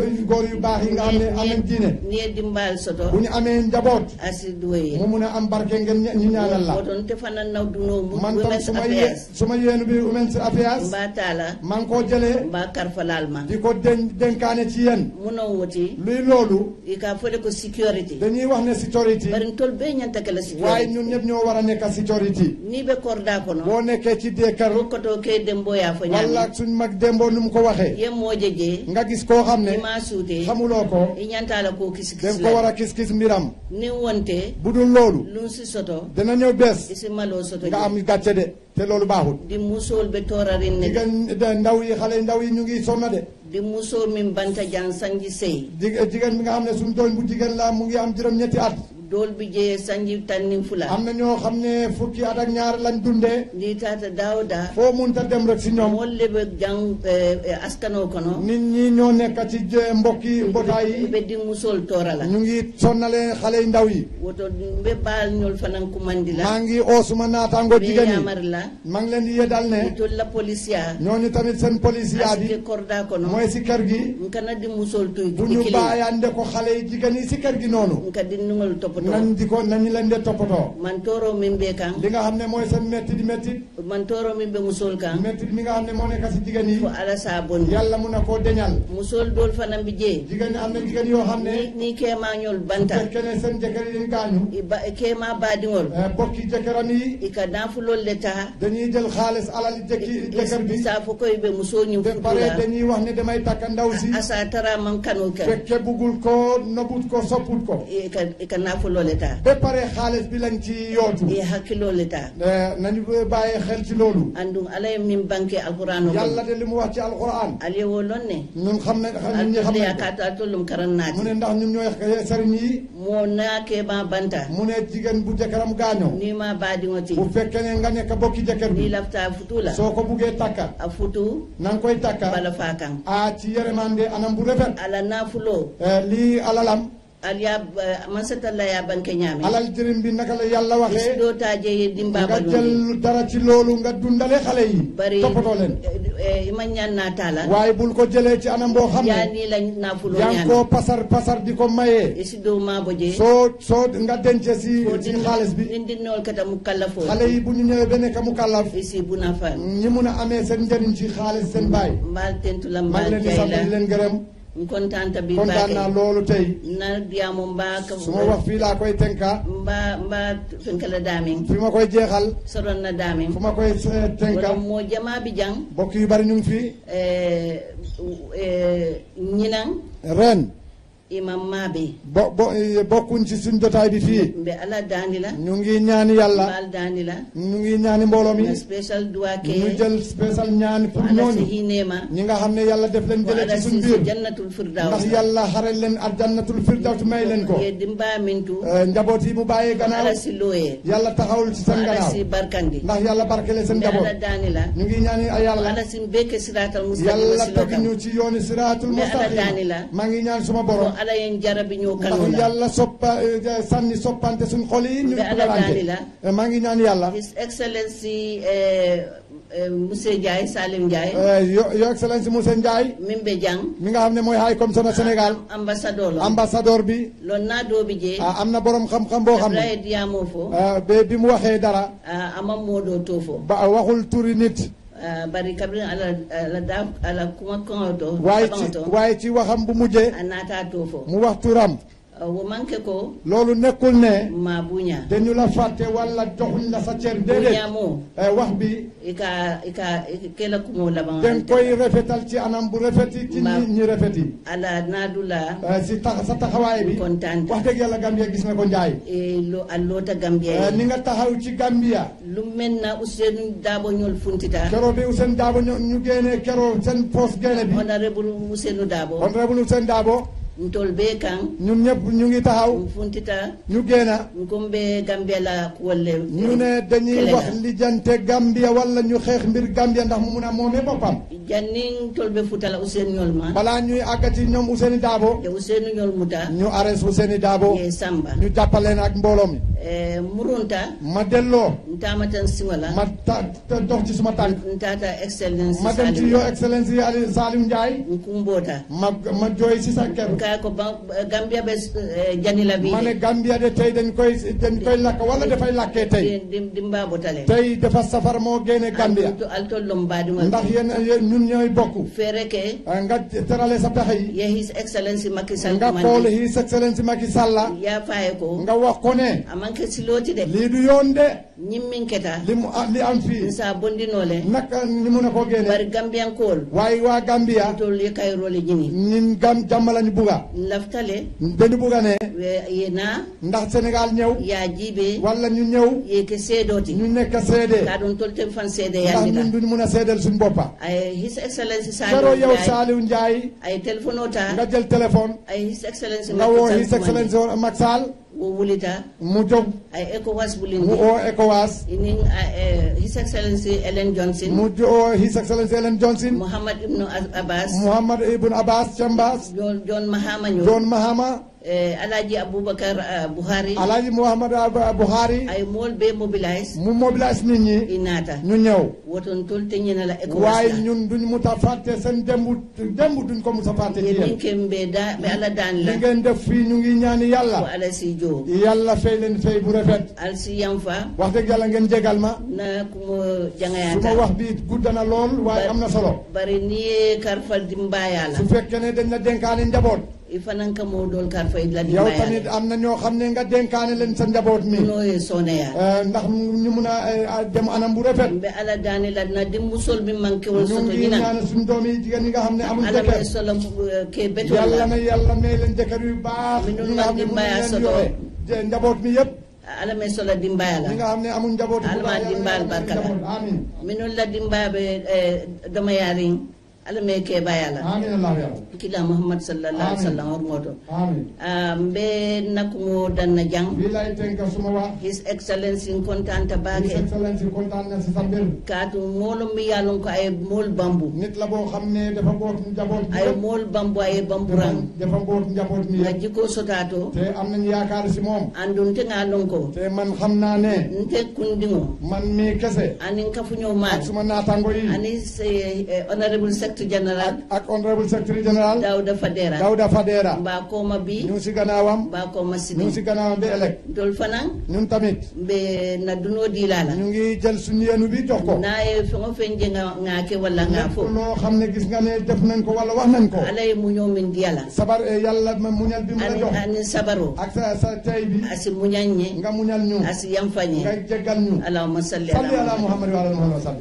yu baax yi nga xam ne am nañ diine ni dimbal soto bu ñu amee njaboot asiduwe mu mun a am barke ngeen ñu ñaanal la woton te fana naw duno man tam su ma yéenu bi Women's Affairs mba tala maa ngi koo jëlee mba karfalal ma di ko dénkaane ci yéen muno woti luy loolu ika fole ko security dañuy wax ne sécurité bari tol be ñanta kala waaye security ñun ñëpp ñoo war a nekk sécurité ni be korda kono boo nekkee ci dékkar ko to ke dembo ya fo walla ñami suñ mag démboo nu mu ko waxee ye mojeje nga gis koo xam ne ma suute xamuloo ko i ñanta la ko kis dem kis ko war la a kis-kis mbiram ni wonte bu dul loolu lun si soto dana ñëw bés isi malo soto nga am gàcce de te loolu baaxul di musol be torarin ne jigéen ndaw yi xale ndaw yi ñu ngi sonna de di musol min banta jan sanji sey jigéen bi nga xam ne suñu doom bu jigéen la mu ngi am juróom-ñetti at dol bi je sanji tannin fula am na ñoo xam ne fukki at ak ñaar lañ dundee ni tata dawda foo munta dem rek si ñoom molle be jang askano kono nit ñi ñoo nekk ci mbokki mbootaay yi be di musol torala ñu ngi sonnale xale yu ndaw yi woto be baal ñol fanan kumandila maa ngi oo suma naataango jigéen yi yamar la maa ngi leen di yedal ne to la policia ñooñu tamit seen policier bi asike korda kono mooy si kër gi nkana di musol tuy bu ñu bàyyande ko xale yi jigéen yi si kër gi noonu nka di nungol topoto nañu leen de toppatoo man toro min be kan li nga xam ne mooy seen métti di métti man toro min be musol kan métti mi nga xam ne moo nekk si jigéen yi fo ala sa bondi yàlla mun na koo deñal musol dol fanan bi je jigéen ñi am na jigéen yoo xam ne ni kema ñol banta fekkee ne seen jëkkër yi dañ gaañu kema badingol bokki jëkkëram yi ika nafulol le ta dañuy jël xaalis alal jëkkër bi sa fo koy be musol ñu ba pare futula dañuy wax ne damay takka ndaw si asa tara man kanu ka fekke bugul ko nobut ko sopput ko ika nafulol le ta ba pare xaalis bi lañ ci yootu hakkilol le ta nañu bàyyi xel ci loolu andum alay min banque alquran yàlla de li mu wax ci alquran ale wo lonne ñun xam ne ñun ñi xam altolle ne yakata tollum karannati mu ne ndax ñun ñooy sëriñ yi mo na ke ba banta mu ne jigéen bu jëkkëram gaañoo ni ma badingoti bu fekkee ne nga nekk bokki jëkkër ni bi lafta futula soo ko buggee takka a futu na nga koy takka bala fakan ci yërmande anam bu rafet ala nafulo lii alalam aliya mansatalla ya banque ñaami alal jërim bi naka la yàlla waxee isido taje ye dimba nga balundi jël dara ci loolu nga dundale xale yi bari toppatoo leen ima ñaan na tala waaye bul ko jëlee ci anam boo xam ya ne ni la nafulo yaa ngi ñaami koo pasar di ko mayee isido mabo je soo nga dence si xaalis bi dindinnol kata mukallafo xale yi bu ñu ñëwee ba nekk mu kàllaf isi buna fan ñi mun a amee seen njëriñ ci xaalis seen baay mbal tentu la maa ngi mbal leen di sant di jayla leen gërëm kontanta bi kontaan naa loolu tey na diamo mba ka su ma wax fii laa koy tenka mba fenkala damin fi ma koy jeexal soron na damin fu ma koy tenka wala mo jama bi jang bokk yu bari ñu ngi fii ñinan ren imam mabe bokkuñ ci suñ jotaay bi fii mbe ala dani la ñu ngi ñaani yàlla bal dani la ñu ngi ñaani mbooloo mi na special dua ke ñu jël spécial ñaani pour ala ñooñu sihinema ñi nga xam ne yàlla def leen wa jëlee ala ci suñ si biir jannatul firdaus ndax yàlla xaral leen ak jannatul firdaws may leen ko ye dimba mintu njaboot yi mu bàyyee gannaaw ala si loye yàlla taxawul ci seen ala gannaaw si barkandi ndax yàlla barkele seen mbe njaboot ala dani la ñu ngi ñaani ay yàlla ala sin beke siratal mustaqim yàlla teg silokam ñu ci yooni siraatul Mais ala mustaqim daani la. maa ngi ñaan suma ko borom ala yen jarabi ñoo ndax kanu la yàlla sànni soppante suñ xol yi ñu Mais ala daani dugalante maa ngi ñaan yàlla His Excellency monsieur Ndiaye Salim Ndiaye Your Excellency Moussa Ndiaye min be jang mi nga xam ne mooy High Commissioner Sénégal ambassadeur lo ambassadeur bi lon na do bi je am na borom xam-xam boo xam ne Ibrahima Diamo fo ba bi mu waxee dara ama modo to fo ba waxul turi nit bari kabri ala kuma ko to waaye ci waxam bu mujjee anata to fo mu wax turam wo manke ko loolu nekkul ne ma buña dañu la fàtte wala joxuñ la sa cër déedéet buña mo wax bi ika kela kumo laban den koy rafetal ci anam bu rafeti ci ñi rafeti ala nadula si sa taxawaay bi kontaan wax dëgg yàlla Gambia gis na ko Njaay lo allota Gambia ni nga taxaw ci Gambia lu menna Ousainou Darboe ñol funtita kero bi Ousainou Darboe ñu génne kero seen poste génne bi honorable Ousainou Darboe honorable Ousainou Darboe ntol be kan ñun ñëpp ñu ngi taxaw funtita ñu génna ngombe Gambia la kuwolle ñu ne dañuy wax lijjante Gambia wala ñu xeex mbir Gambia ndax mu mun a moomee boppam janning tolbe futala Ousainou ñol ma balaa ñuy àggati ñoom Ousainou Darboe te Ousainou ñol muta ñu arrêté Ousainou Darboe ye samba ñu jàppaleen ak mbooloo mi murunta ma delloo ntamatan singola ma dox ci suma tànk ntata excellence ma dem ci Your Excellency Ali Salim Ndiaye nkumbota ma jooy si sa kër ka ko Gambia be janila bi ma ne Gambia de tey dañ koy lakk wala dafay lakkee tey dimba botale tey dafa safar moo génne Gambia altol lombadi ndax yéen ñun ñooy bokk fere ke nga terale sa pexe yi ya His Excellency Macky Sall nga xool His Excellency Macky Sall ya faye ko nga wax ko ne amanke siloti de lii du yoon de ñimmin keta li am fii sa bondinole naka ni mun a ko génne bari Gambian kool waaye waa Gambia tol ye kay role ñini ñun jàmm lañu bugga laftale dañu bugga ne yena ndax Sénégal ñëw ya jibe wala ñu ñëw ye ke seedoti ñu nekk seede ka don tol tem fan seede ndax yandi ñun duñu mun a seedeel suñu boppa ay His Excellency kero yow Saliou Saliou Ndiaye ay téléphone ota nga jël téléphone ay His Excellency nga woo His Excellency Macky Sall wo wulita mu jóg ay ECOWAS mu bulindi oo ECOWAS inin His Excellency Ellen Johnson mu oo His Excellency Ellen Johnson Muhammad Ibn Abbas Muhammad Ibn Abbas Chambas John Mahama ñoo John Mahama Alhaji Aboubacar Buhari Alhaji Muhammad Buhari ay mool be mobilise mu mobilise nit ñi inata ñu ñëw woton tol te ñena la ECOWAS waaye ñun duñ mu ta fàtte seen démb duñ ko mu ta fàtte ci yéen kembe da be ala dan la li ngeen def fii ñu ngi ñaani yàlla ko ala si jo yàlla fay leen fay bu rafet al si yamfa wax dëgg yàlla ngeen jégal ma na kumo su jangayata ma wax bi gudd na lool waaye am na solo bari ni karfal dimbayala su fekkee ne dañ la dénkaane njaboot ifananka mo dol karfal la yow dimbayala tamit am na ñoo xam ne nga dénkaane leen sa njaboot mi noye soneya ndax ñu mun a dem anam bu rafet be ala dani la na dimbusol bi manke won ñu soto ngi ñina ñaan suñu doom yi jigéen ñi nga xam ne amuñ ala me jëkkër solo ke beto yàlla la na yàlla may leen jëkkër yu baax Mi nun ñi nga xam man ne di mënuñ mbaya leen soto. yore njaboot mi yëpp ala me solo dimbayala ñi nga xam ne amuñ njaboot bu Alma baax, yàlla dimbal na barkala. njaboot. Amin minul la dimbabe dama yarin ala me ke bayala amin allah yàlla kila Muhammad sallallahu alaihi wasallam hormoto amin be nakumo danna jang bii lay tënk suma wax His Excellency kontanta His bake Excellency kontaan na si sa mbir katu molo mi yalon ko ay mol bambu nit la boo xam ne dafa boot njaboot mi ay yëpp mol bambu ay bamburang dafa boot njaboot mi nga yëpp jiko sotato te am nañu yaakaar si moom andun te ngalon ko te man xam naa ne nte kundingo man mii kese anin kafuño ak mat suma naataango yi ani honorable secretary general ak honorable secretary general Dawda Fadera Dawda Fadera mba koma bi ñu ngi si gannaawam mba koma ñu sidi ngi si gannaawam bi elek dol fanan ñun tamit be na duno dilala ñu ngi jël suñu yenu bi jox ko na e fengo fenje nga ke wala nga lépp fo loo xam ne gis nga ne def nañ ko wala wax nañ ko alay muño min diyala sabar yàlla ma muñal bi mu la jox ani sabaro ak sa tey bi asi muñanye nga muñal ñu asi yamfanye nga jéggal ñu allahumma salli salli ala ala muhammad wa ala muhammad salli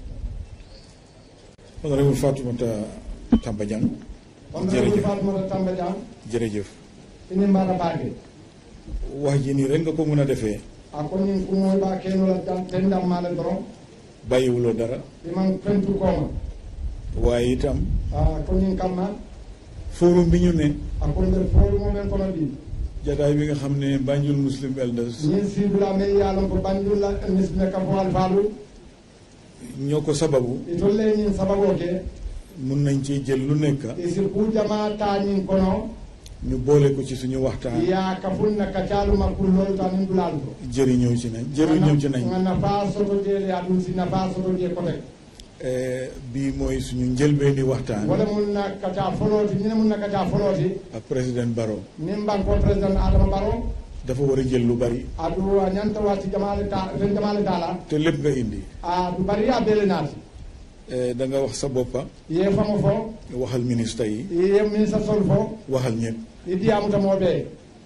honorable Fatoumata Tamba Diang honorable Fatoumata Tamba Diang jërëjëf ini mbara baage wax ji nii rek nga ko mën a defee ako ñin kumoy ba kenola ten dammale doron bàyyiwuloo dara iman pentu koma waaye itam ko ñin kamma forum bi ñu ne ako nder forumo men kono ɗi jataay bi nga xam ne Banjul Muslim Elders ñin sibula men yalon ko banjulla nisbine kam fo alfalu ñoo ko sababu itolle ñin sababu ke mun nañ ci jël lu nekk isir ku jama tañin kono ñu boole ko ci suñu waxtaan ya kafunna kacalu makkul lol tanin dulal ko jëriñëw ci nañ jëriñëw ci nañ nga nafa soto jeele adun si nafa soto je kote bii mooy suñu njëlbeeni waxtaan wala mun na kaca foloti ñine mun na kaca foloti ak président Barrow nin banko président Adama Barrow dafa war a jël lu bari adu ñanta wati jamale dala te lépp nga indi du bari ya bele naati da nga wax sa boppa ye famo fo waxal ministre yi ye ministre sol fo waxal ñëpp idiyamuta moɓe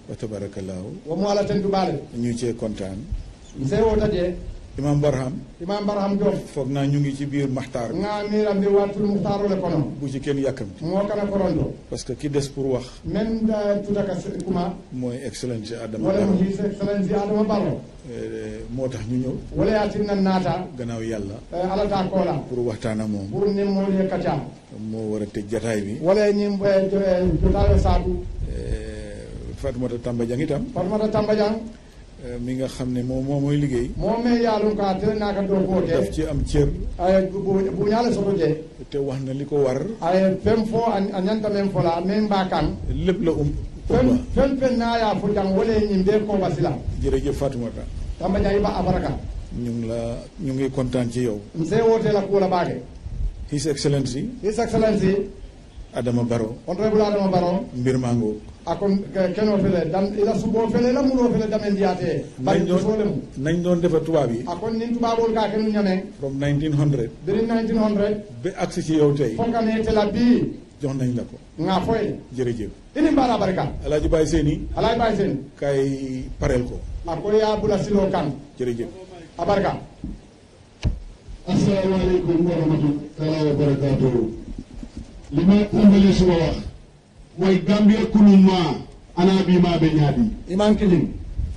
wa tabarakallahu womo ala ten duɓaale ñu cee kontaan se wotaje imam Barham Diop foog naa ñu ngi ci biir maxtaar bi nga mirambi wattul muxtaarole kono bu ci kenn yàkkamti moo kana koronto parce que ki des pour wax même tutaka kuma mooy excellence Adama wala Barrow mo his excellence Adama Barrow moo tax ñu ñëw wala yatinna naata gannaaw yàlla alata koola pour waxtaan ak moom pour nimmoole kaca moo war a tëj jataay bi wala ñim jotaale saatu Fatoumata Tamba Diang itam Fatoumata Tamba Diang mi nga xam ne moom mooy liggéey moom me yaalum ka te naaka doo koo daf ci am cër ay bu ñaale soto je te wax na li ko war ay fem fo a ñanta men fo la men mbaakan lépp la fen naaya fo jang wala ñim be ko wasila jërëjëf Fatoumata Tamba Diang ba abaraka ñu ngi kontaan ci yow mse wote la kuula baake His Excellency Adama Barrow honorable Adama Barrow mbir mango akon keno fele dan ila subo fele la muno fele damen diate nañ doon defa tubaab yi akon nin tubabol ka kenu ñame from 1900 dari 1900 ba agsi ci yow tey fonkane tela bi jox nañ la ko nga foy jërëjëf ini mbara barka Alaaji Baye Seyni kay pareel ko ako ya bula silo kan jërëjëf abarka assalamu alaikum wa rahmatullahi wa barakatuh lima tàmbali suma wax mooy Gambia kunuma ana bi ma be ñaadi iman kilin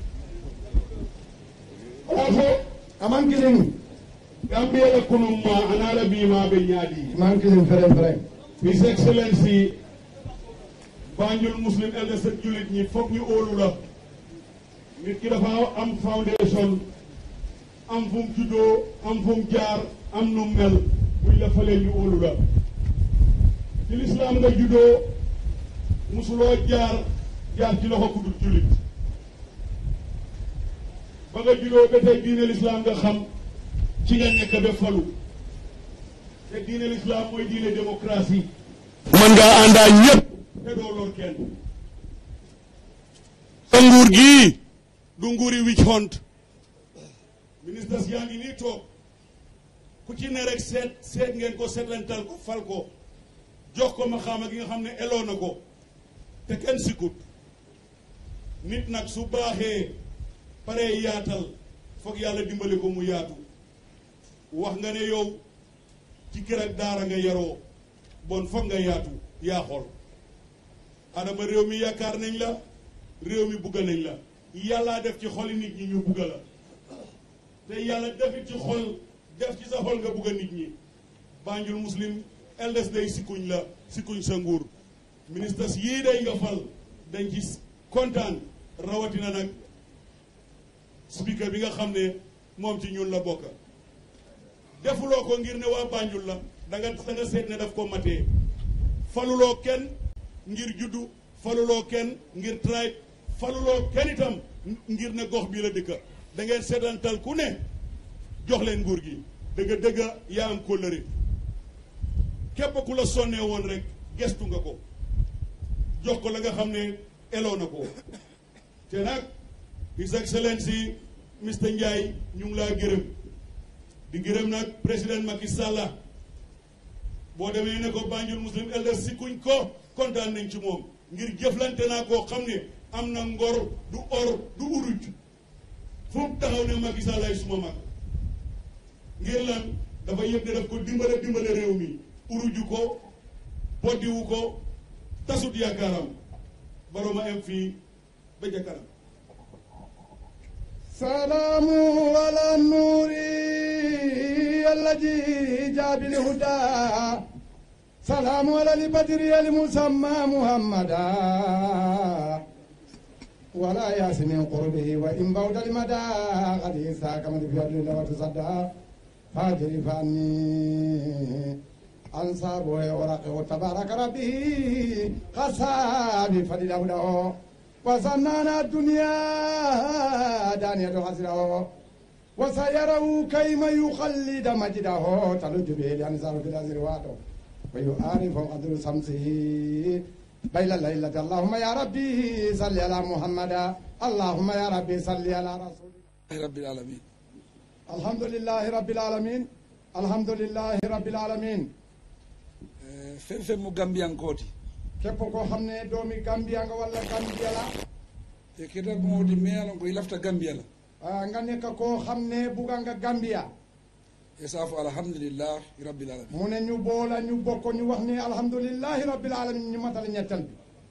also aman kilin Gambia la kunuma ana la bi ma be ñaadi iman kilin fere His Excellency Banjul Muslim Elders ak julit ñi foog ñu óolu la nit ki dafa am foundation am fu mu juddoo am fu mu jaar am nu mel buñ la falee ñu óolu la ci lislaam nga juddoo musuloo jaar ci loxo ku dul jullit ba nga juddoo ba tey diine lislaam nga xam ci nga nekk ba falu te diine lislaam mooy diine démocratie mën ngaa àndaa ñépp te doo lor kenn sa nguur gii du nguuri wicc hunt ministres yaa ngi nii toog ku ci ne rek seet ngeen ko seetantal ko fal ko jox ko ma xaama gi nga xam ne eloo na ko te kenn sikkut nit nag su baaxee paree yaatal foog yàlla dimbali ko mu yaatu wax nga ne yow ci kër ak daara nga yaroo bon foog nga yaatu yaa xool Adama réew mi yaakaar nañ la réew mi bugga nañ la yàllaa def ci xoli nit ñi ñu bugga la te yàlla defit ci xol def ci sa xol nga bugga nit ñi Banjul Muslim Elders day sikkuñ la sikkuñ sa nguur ministres yii day nga fal dañ ci kontaan rawatina nag speaker bi nga xam ne moom ci ñun la bokk defuloo ko ngir ne waa Banjul la da nga seet ne daf ko matee faluloo kenn ngir juddu faluloo kenn ngir tribe faluloo kenn itam ngir ne gox bii la dëkka da ngeen seetantal ku ne jox leen nguur gi dëgg yaa am kóllëre képp ku la sonnee woon rek gestu nga ko jox ko la nga xam ne eloo na ko te nag His Excellency Mr Njie ñu ngi laa gërëm di gërëm nag président Macky Sall boo demee ne ko Banjul Muslim Elders si kuñ ko kontaan nañ ci moom ngir jëflante naa koo xam ne am na ngor du or du uruj fu mu taxaw ne Macky Sall ay suma mag ngir lan dafa yëg ne daf ko dimbale réew mi uruju ko boddiwu ko tasut yaakaaram baro ma am fii ba ca kanam salaamu ala nuuri allazi jaabil huda salaamu ala libadri almusamma muhammada wala yaasi min qurbihi wa in bawda limada qad isaaka man fi adlila wa tasadda fajri fanni ansaabu waraqi wa tabaraka rabbihi qasabi fadilawdahu وصنعنا الدنيا دانية خسره وسيره كيما يخلد مجده تلج به الأنصار في الأزرواته ويعرف قدر شمسه بين الليلة اللهم يا ربي صل على محمد اللهم يا ربي صل على رسول رب العالمين الحمد لله رب العالمين الحمد لله رب العالمين فم Gambian koti képp koo xam ne doomi Gambia nga wala Gambia la e keta mo di me alon ko ilafta Gambia la nga nekk koo xam ne bugga nga Gambia e safo alhamdulillah rabbil alamin mu ne ñu boola ñu bokk ñu wax ne alhamdulillahi rabbil alamin ñu matal ñettal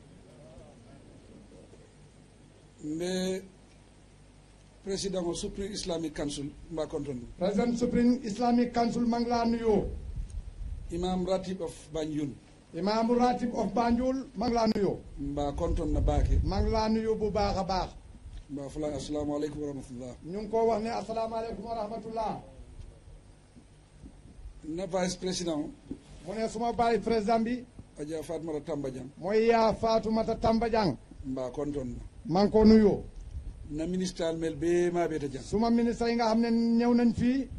bi mbe président o Supreme Islamic Council mba konton président Supreme Islamic Council maa ngi laa nuyoo imam ratib of Banjul imam ratib of Banjul maa ngi laa nuyoo mba konton na baake maa ngi laa nuyoo bu baax a baax mba fula assalamu aleykum wa rahmatullah ñu ngi ko wax ne asalaamaaleykum wa rahmatullah na vice président mu ne suma baay président bi Adja Fatmata Tamba Jang mooy yaa Fatoumata Tamba Jang mba konton na maa ngi ko nuyoo na ministre mel be ma beta jang suma ministre yi nga xam ne ñëw nañ fii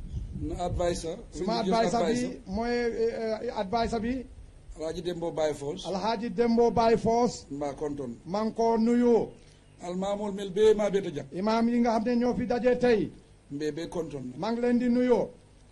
na advisor suma advisor bi mooy advisor bi Alhaji Dembo Baye Foss Alhaji Dembo Baye Foss mba konton maa ngi ko nuyoo almamol mel be ma beta jang imaam yi nga xam ne ñoo fi daje tey mbe be konton na maa ngi leen di nuyoo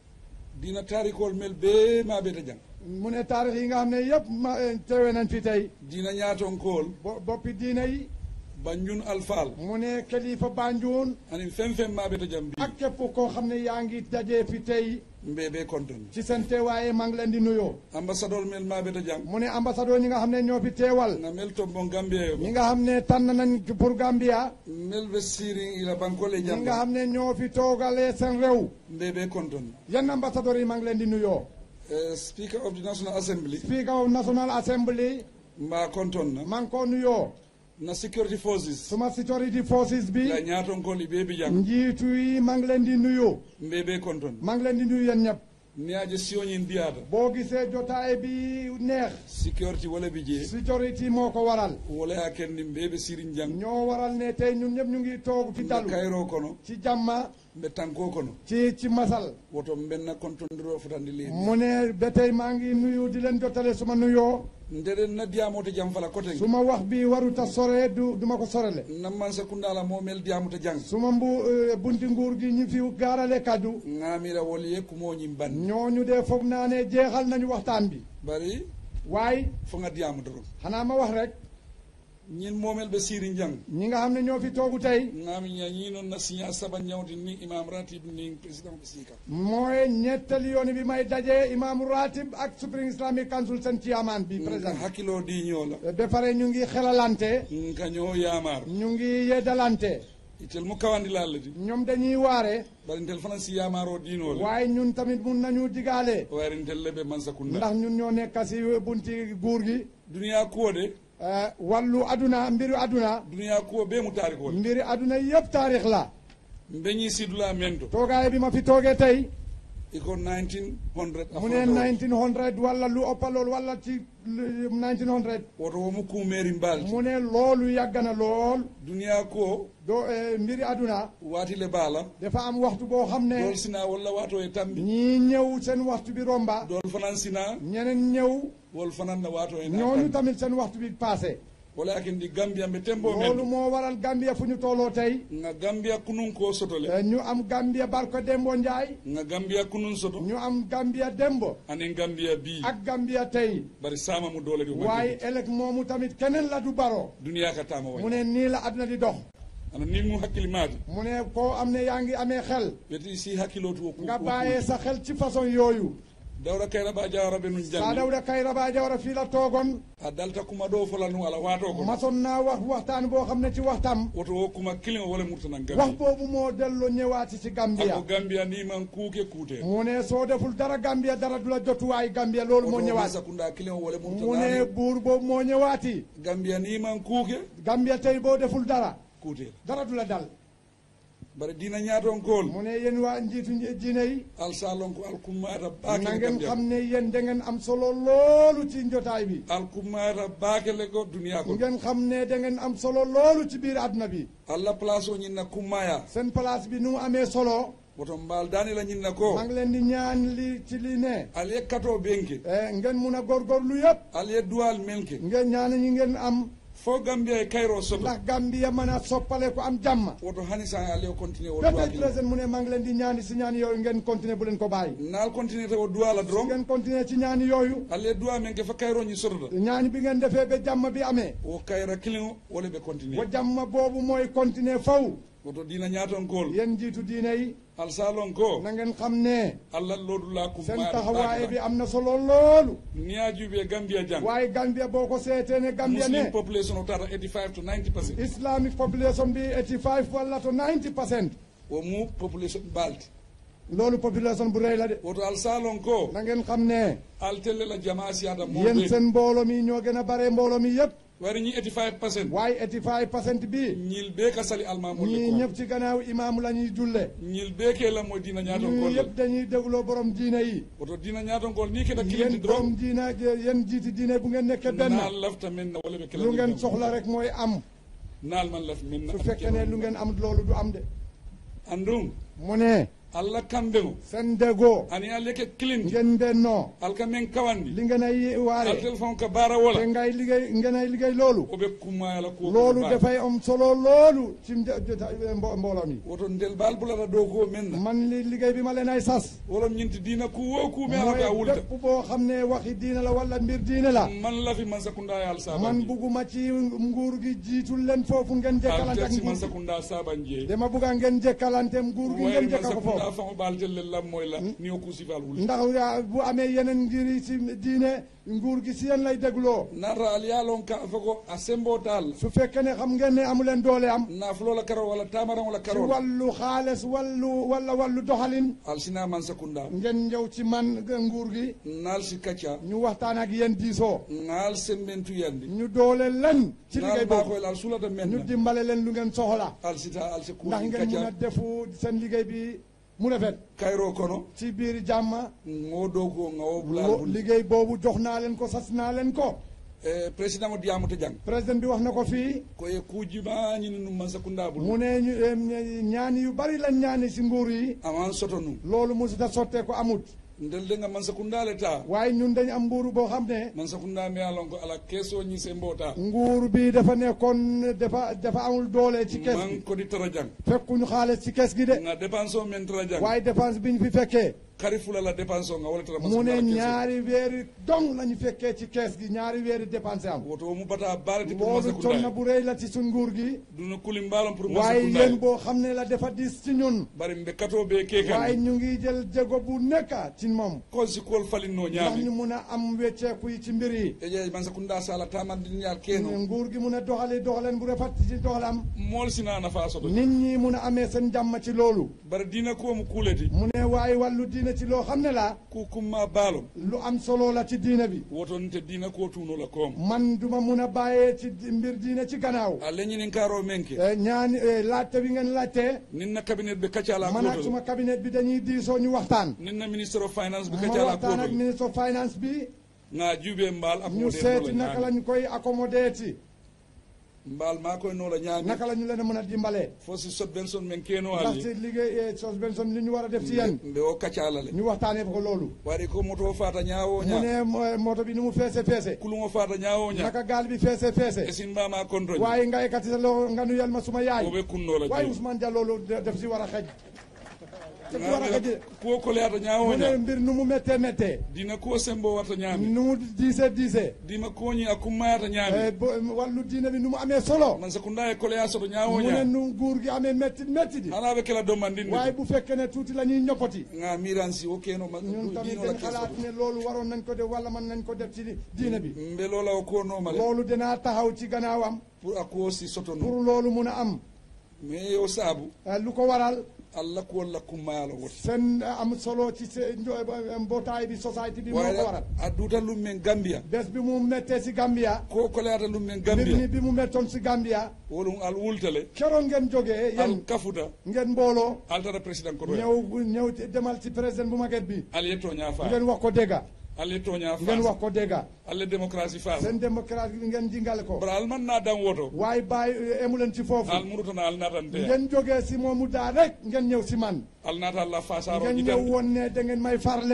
dina tarikol mel be ma beta jang mu ne taarix yi nga xam ne yëpp teewe nañ fi tey dina ñaatonkol boppi diine yi Banjul alfaal mu ne kilifa Banjul anin fen ma beta jam bi ak képp koo xam ne yaa ngi daje fi tey mbe be konton ci seen teewaaye maa ngi leen di nuyoo ambassadeur mel ma beta jang mu ne ambassadeur ñi nga xam ne ñoo fi teewal na mel to bon Gambia yo ñi nga xam ne tànn nañ pour Gambia mel be siri ila bankole ñi jam nga xam ne ñoo fi toogalee seen réew mbe be konton yan ambassadeur yi maa ngi leen di nuyoo speaker of the National Assembly speaker of National Assembly mba konton na maa ngi ko nuyoo na security forces suma security forces bi la ñaatonkol i be bi jang njiitu yi maa ngi leen di nuyoo mbe be konton maa ngi leen di nuyu yéen ñëpp ni aje sioñin diata boo gisee jotaay bi neex security wala bi je security moo ko waral wala ya kenni mbe be sirin jang ñoo waral ne tey ñun ñëpp ñu ngi toog fi dalu kayro kono ci jàmma mbe tanko kono ci masal woto mbenna kontondiro fotandi li mu ne ba tey maa ngi nuyu di leen jottale suma nuyoo ndeden na diamote jam fala koten suma wax bi waruta sore duma ko sorele namman sakundala mo mel diamote jang suma bunti nguur gi ñi fi gaarale kaddu ngamira wol yekumo ñim ban ñooñu de foog naa ne jeexal nañu waxtaan bi bari waaye fo nga diamu doro xanaa ma wax rek ñin momel be sirin jang ñi nga xam ne ñoo fi toogu tey ngami ña ñi non na signa saba ñawdi ni imam ratib ni président bi sika mooy ñettali yoon bi may daje imam ratib ak Supreme Islamic Council seen ciyamaan bi président hakkilo di ñola ba pare ñu ngi xelalante ka ñoo yamar ñu ngi yeddalante itel mu kawandi lalati ñoom dañuy waare bari ntel fana si yamaro diinol waaye ñun tamit mun nañu digaale wari ntel lebe man sakunda ndax ñun ñoo nekk si bunti guur gi duniya ko de wàllu aduna mbiru aduna duniya ko be mu tariko mbiri aduna yëpp taarix la mbeñi sidula mento toogaay bi ma fi toogee tey iko 1900 mu ne 1900 wala lu ëpp loolu wala ci 1900 woto wo mu kumeri mbal mu ne loolu yàgg na lool duniya ko do mbiri aduna waati le bala dafa am waxtu boo xam ne dol sina walla wato e tambi ñii ñëw seen waxtu bi romba dol fanan sina ñeneen ñëw wol fanan na wato e ñooñu tamit seen waxtu bi passé wala akin di Gambia be tembo men loolu moo waral Gambia fu ñu tolloo tey nga Gambia kunun ko sotole ñu am Gambia Barko Dembo Njaay nga Gambia kunun soto ñu am Gambia Dembo anen Gambia bi ak Gambia tey bari sama mu dole di waaye ëllëg moomu tamit keneen la du baro duniya ka tama mu ne nii la àdduna di dox ana ni mu hakkili maati mu ne koo am ne yaa ngi amee xel weti si hakkilootu nga bàyyee sa xel ci façon yooyu Dawda Kairaba Jawara be nun sa janni Dawda Kairaba Jawara fii la toogoon a dalta kuma do fola nu ala wato ko mason naa wax waxtaan boo xam ne ci waxtam woto wo kuma kilin wala murtanan wax Gambia boobu moo delloo ñëwaati ci Gambia ako Gambia ni man kuuke kuute mu ne soo deful dara Gambia dara du la jotuwaay Gambia loolu moo ñëwaati sakunda kilin wala mu ne murtanan buur boobu moo ñëwaati Gambia ni man kuuke Gambia tey boo deful dara kuute dara du la dal bare dina ñaaton kool mu ne yéen waa njiitu diine yi al salon ko al kumata na baake ngeen xam ne yéen da ngeen am solo loolu ci njotaay bi al kumata baake le ko duniya ko ngeen xam ne da ngeen am solo loolu ci biir àdduna bi alla place o ñinna kummaya seen place bi nu mu amee solo woto mbaal daani la ñinna ko maa ngi leen di ñaan li ci li ne al ye kato benke ngeen mun a góorgóorlu yëpp al ye duwal melke ngeen ñaan ñi ngeen am fo Gambia e Cairo soto ndax Gambia mën a soppale ko am jàmm woto hani sa ale continuer o peut-être président mu ne maa ngi leen di ñaani si ñaani yooyu ngeen continuer bu leen ko bàyyi naal continuer te o duwa la drom ngeen continuer ci ñaani yooyu ale duwa men ke fa Cairo ñi soto ñaani bi ngeen defee ba jàmm bi amee o Cairo kilin wala be continuer wa jàmm boobu mooy continuer faw woto dina ñaatonkol yéen jiitu diine yi al salon ko na ngeen xam ne Allah loodu la ko seen taxawaay bi am na solo loolu niya jube Gambia jang waaye Gambia boo ko seetee ne Gambia ne Muslim population o tata 85 to 90%. Islamic population bi 85 walla to 90% o mu population balti loolu population bu rëy la de woto al salon ko na ngeen xam ne al telle la jamaa siata mo yéen seen mbooloo mi ñoo gën a bare mbooloo mi yëpp wari ñi 85%. waaye 85% bi ñil be ka sali almamul ñii ko ñëpp ci gannaaw imaamu la ñuy julle ñil be ke la mo dina ñaaton ñii ko yëpp dañuy dégloo borom diine yi woto dina ñaaton ko ni ke da yéen kilindi borom drom diine yéen jiiti diine bu ngeen nekkee benn naal lafta men na wala be lu ngeen soxla rek mooy am naal man laf men na su fekkee ne lu ngeen am loolu du am de andum mu ne alla kambengo seen déggoo ani alle ke kilindi ngeen bennoo alka men kawandi li ngeen ay al waare telefon ka bara wala te ngay liggéey ngeen ay liggéey loolu o be kuma la ko loolu dafay am solo loolu ci mbooloo mi woto ndel bal bulata do ko men na man li liggéey bi ma leen ay sas wolom ñinti dina ku wo ku me ala ka mooy wulta bépp boo xam ne waxi diina la wala mbir diine la man la fi man sakunda al saba man bugguma ci nguur gi jiitul leen foofu ngeen jekkalante ak si man nguur gi sakunda saba nje dama bugga ngeen jekkalante nguur gi ngeen wayri man jekka ko sakunda foofu fa bal jelle lam moy la ni o ku sifal wul ndax bu amee yeneen ngir yi ci diine nguur gi si yéen lay dégloo nara al yalon ka fago a sembo tal su fekkee ne xam ngeen ne amu leen doole am na flo la karo wala tamaran wala ci karo wàllu xaalis wàllu doxalin al sina man sakunda ngeen ñëw ci man nguur gi nal si kacca ñu waxtaan ak yéen diisoo nal sembentu yandi ñu doole leen ci liggéey nal ba boobu ko al sulata men ñu dimbale leen lu ngeen soxla al sita al se ku ndax ngeen mun a kacca defu seen liggéey bi mu rafet kayro kono ci biir jàmm ngodo ko ngawo bulal liggéey boobu jox naa leen ko sas naa leen ko président mo diamuta jang président bi wax na ko fii ko e kujima ñini num man sakunda bul mu ne ñaani yu bari lañ ñaani si nguur yi aman soto num loolu musuta sottee ko amut ndel de nga man sakunda le ta waaye ñun dañ am nguur boo xam ne man sakunda mi alon ko ala keso ñi se mbota nguur bi dafa nekkoon dafa amul doole ci kees man gi ko di tara jang fekkuñu xaalis ci kees gi de nga dépense o men tara jang waaye dépense bi ñu fi fekkee kari fula la dépense o nga wala tara mu ne ñaari weeri dong lañu fekkee ci kees gi ñaari weeri dépensé am woto mu bata balati pour man loolu conna sakunda bu rëy la ci suñ nguur gi duna kulim balon pour man waaye sakunda yéen boo xam ne la dafa dis ci ñun bari mbe kato be kekan waaye ñu ngi jël jéego bu nekka ci moom kon si kol falin no ndax ñu ñaami mun a am wecceeku yi ci mbir yi e je man sakunda sala tamandi ñaar keno nguur gi mun a doxaleen bu rafet ci doxalam mol sina na fa soto nit ñi mun a amee seen jàmm ci loolu bari dina ko mu kuleti mu ne waaye wàllu diine ci loo xam ne la ku kumma balo lu am solo la ci diine bi woto nte dina ko tuno la kom man duma mun a bàyyee ci mbir diine ci gannaaw a leñinin karo menke ñaani laajte bi ngeen laajte nin na cabinet be kacala man ak ko suma cabinet bi dañuy diisoo ñu waxtaan nin na minister of finance be ma kacala waxtaan ak ko ministre of finance bi nga jube mbal ak ñu seeti naka lañu koy accommoder mbal ma koy no la ñaami naka la ñu leen a mën a dimbalee fo si sot benson men keno ndax ali ci liggéey suspension li ñu war a def ci yéen mbe o kacala le ñu waxtaanee ko loolu wari ko moto fata nyaawo mu nya ne moto bi ni mu feese kulungo fata nyaawo nya naka gaal bi feese esin ba ma kontrol waaye nga ekkati sa loxo nga nuyal ma suma yaay o be kunno la waaye je Ousmane Dia loolu def si war a xej def si war a xej ko ko le ata nyaawo mu ne nya mbir nu mu méttee dina ko sembo warta ñaami nu mu diisee dima ko ñi akumma ata ñaami wàllu diine bi nu mu amee solo man sakunda e ko le ya soto ñaawo mu ne nya nu nguur gi amee métti di ana be kala do mandin waaye bu fekkee ne tuuti la ñuy ñoppati nga miransi o keno ma ñun tamit dino la dañ xalaat keso ne loolu waroon nañ ko def wala mën nañ ko def ci diine bi mbe lola o ko no male loolu dinaa taxaw ci gannaawam pour ako si soto no pour loolu mun a am mais yo sabu lu ko waral alla ko la kumma la woti seen am solo ci mbootaay bi société bi moo ko waral a duta lum men gambia bés bi mu méttee si Gambia ko ko leata lum men mbir mi gambia bi mu méttoon si Gambia wolum al wultale keroog ngeen jógee al yéen kafuta ngeen mbooloo altara président ko ñëw demal ci président bu maget bi al yetto nya fa ngeen wax ko dégga al yetto nya ngeen fa wax ko dégga al démocratie fa seen démocrate bi ngeen jingale ko bra al man na dam woto waaye bàyyi emu leen ci foofu al murutana al natante ngeen jógee si moomu daa rek ngeen ñëw si man al nata la fa saro ngeen ñëw woon ne da ngeen may farle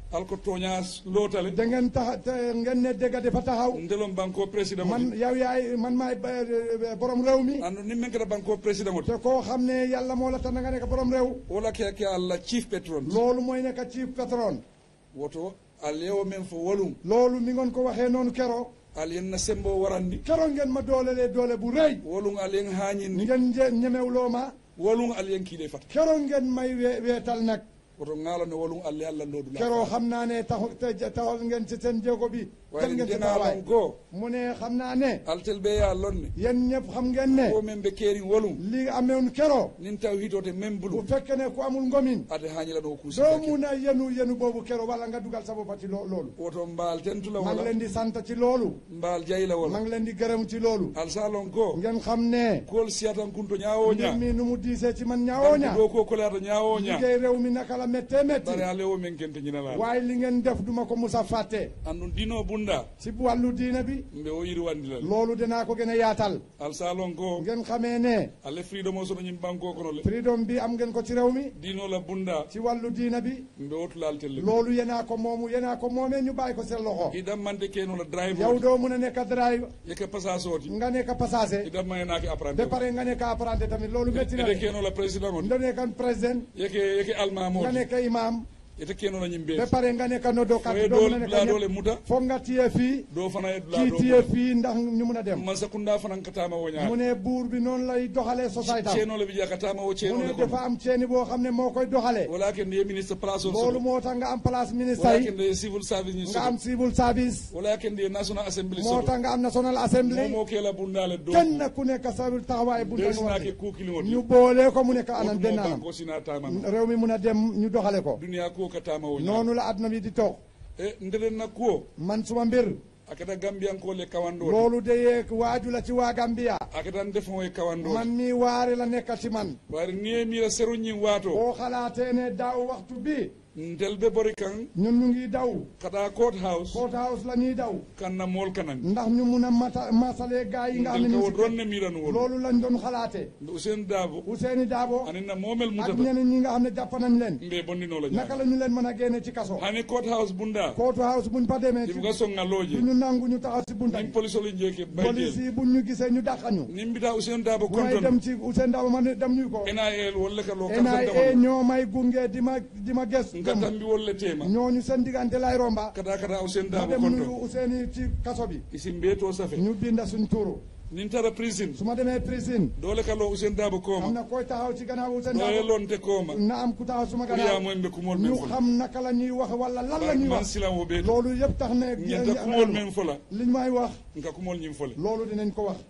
alko toña lotale da ngeen ngeen ne dégg dafa taxaw ndelom banko président man yow yaay man maay borom réew mi andu ni men kata banko président te koo xam ne yàlla moo la tax nga nekk borom réew wala ke alla chief patron loolu mooy nekk chief patron woto alewo men fo walum loolu mi ngoon ko waxee noonu kero alien na sembo warandi kero ngeen ma doolelee doole bu rëy walum alien hañin ngeen ñemewloo ma walum alien kiile fat kero ngeen may weetal nag woto ngalo ne walum alle alla lodu la kero xam naa ne taxul ngeen ci seen jéego bi waaye ngeen ci dina taxawaay lon ko mu ne xam naa ne altel be ya lonne yéen ñëpp xam ngeen ne ko men be keri walum li amewoon kero nin taw hitote men bu bulu fekkee ne ku amul ngomin ade hañila no kusi doo mun a yenu boobu kero wala nga dugal sa bopp ci loolu woto mbal tentula maa ngi wala leen di sant ci loolu mbal jayla maa wala ngi leen di gërëm ci loolu al salon ko ngeen xam ne kol siatan kunto nyaawo mbir nya mi nu mu diisee ci man ñaawoo ña do ko kolata nyaawo nya liggéey réew mi naka la méttee métti bare alewo men kente nyina la waaye li ngeen def duma ko musa fàtte andun dino bunda ci wàllu diina bi mbe o yiri wandilal loolu dinaa ko gën a yaatal al salon ko ngeen xamee ne ale freedom o sono nyim banko kono le freedom bi am ngeen ko ci réew mi dino la bunda ci wàllu diina bi mbe otulal telle loolu yenaa ko moomee ñu bàyyi ko seen loxo idam mante keno la drive yow doo mun a nekk drive yeke passage oti nga nekk passager idam ma enake apprenti ba pare nga nekk apprenti tamit loolu métti na ede keno la president oti nga nekk président yeke almamo nga nekk imam ete keno la nyimbe ba pare nga nekk noddokat foye doo dol mun a la nekk dole muta foog nga téye fii do fana e la kii do téye fii ndax ñu mun a dem man sakunda fana katama wo mu nyaa ne buur bi noonu lay doxalee société am ceno le bi katama wo mu ceno ne le dafa ko am ceeni boo xam ne moo koy doxalee wala ken de ministre place o loolu moo tax nga am place ministre wala yi ken de civil service ni nga am civil service wala ken de national assembly moo tax nga am national assembly mo ke la bundale do kenn ku nekk sa taxawaay bu des na ñu ke ku kili woni ñu boole ko mu nekk anam benn anam ko sina tama réew mi mun a dem ñu doxale ko dunia ko katama wo nyaa noonu la àdduna bi di toog e ndelen na ko man suma mbir akata gambian ko le kawando loolu de yeeg waaju la ci waa Gambia akata defo e kawando man mi waare la nekk ci man war ni mi la seru nyi wato boo xalaatee ne daaw waxtu bi ndel be bori kan ñun ñu ngi daw kata court house court house la ñuy daw kan na mol kanan ndax ñu mun a masalee gaa yi nga xam ne ndel ñu ko ronne mi ran wol loolu lañ doon xalaatee Usen Dabo Ousseynou Dabo anina momel ak mutata ñeneen ñi nga xam ne jàpp nañ leen mbe bonni no la naka la ñu leen mën a génne ci kaso hani court house bunda court house buñ fa demee ci ibuga songa loje du ñu nangu ñu taxaw ci bunta nim bi police lo njeke police baydel yi buñ ñu gisee ñu dàqañu nim bita Usen Dabo bu may konton dem ci Ousseynou Dabo man dem ñu ko NIL wolle ka lo NIA ñoo may gunge di ma gës ngatambi wolle tema ñooñu seen diggante lay romba kada Usen ma Dabo dem nuyu konton Ousseynou ci kaso bi isi mbeto safe ñu binda suñ turu nin tara prison su ma demee prison dole ka lo Usen Dabo am koma na koy taxaw ci gannaaw Ousseynou dole Dabo lonte koma na am ku taxaw suma ya gannaaw mo mbe kumol men ñu fola xam naka la ñuy wax wala lan la ñuy man wax sila wo be loolu yëpp tax na ñenta kumol men fola liñ may wax nka kumol ñim fole loolu dinañ ko wax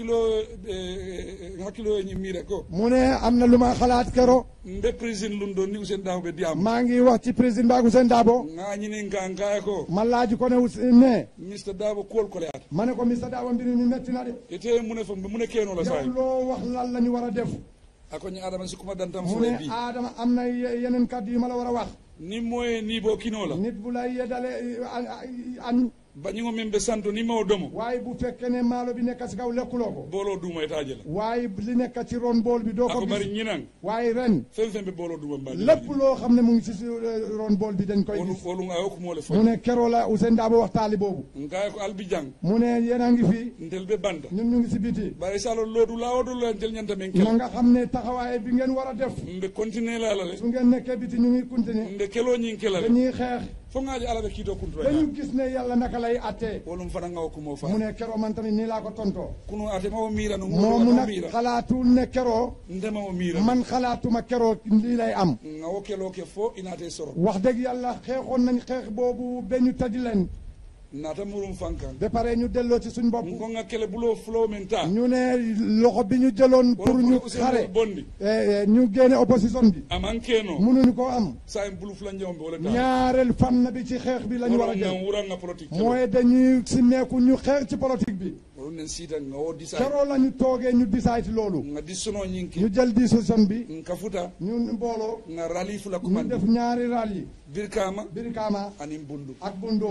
hakkilo ñi mire ko mu ne am na lu ma xalaat kero mbe prison lum do ni Usen Dabo be diam maa ngi wax ci président baagu Ousseynou Dabo nga ñini nga ko ma laaj ko ne Mr Dabo kol ko le at ma ne ko Mr Dabo mbir mi metti na de ete mune fo mune keno la yow say loo wax lan la ñu war a def ako ñi adama si kuma dantam mu fo ne bi Adama am na yeneen kàddu yu ma la war a wax ni moye ni bo kino la nit bu lay yeddale añ bañingo men be santo ni mawo domo waaye bu fekkee ne maalo bi nekk si kaw lekkuloo ko bolo duma etaje la waaye li nekk ci ron bool bi doo ko ako bari gis ñinan waaye ren fen fen be bolo duma mbali lépp loo xam ne mu ngi si ron bool bi dañ koy gis wolu nga yok mo le fo mu ne keroo la Ousseynou Dabo wax taali boobu nga ko albijang mu ne yéen a ngi fi ndel be banda ñun ñu ngi si biti bari salo lodu la odu la ndel ñanta men na kel nga xam ne taxawaay bi ngeen war a def mbe continuer la le su ngeen nekkee biti ñu ngi continuer mbe kelo ñin kelale dañuy xeex fo ngaaji ala be kito kuntu dañu gis ne yàlla naka lay attee wolum fana ngaw ko mo fa mu ne keroo man tamit nii laa ko tontoo kunu ate mawo mira no moomu nag mira xalaatul ne keroo ndema o mira man xalaatuma keroo lii lay am ngawo kelo ke fo inate soro wax dëgg yàlla xeexoon nañ xeex boobu ba ñu tëddi leen nata murum fankan ba pare ñu delloo ci suñ bopp ngo nga kele bulo flow men ta ñu ne loxo bi ñu jëloon pour ñu xare bondi ñu génne opposition bi aman keno mënuñu ko am sa en bulu flan jombe wala ta ñaareel fànn bi ci xeex bi la ñu war a jël wura nga politique mooy dañuy simmeeku ñu xeex ci politique bi wala nen sita nga o disa keroo la ñu toogee ñu decide loolu nga disono nyinki ñu jël décision bi nga futa ñun mbooloo nga rali fula ñu kumandi def ñaari rally birkama Birkama anim bundu ak Bundung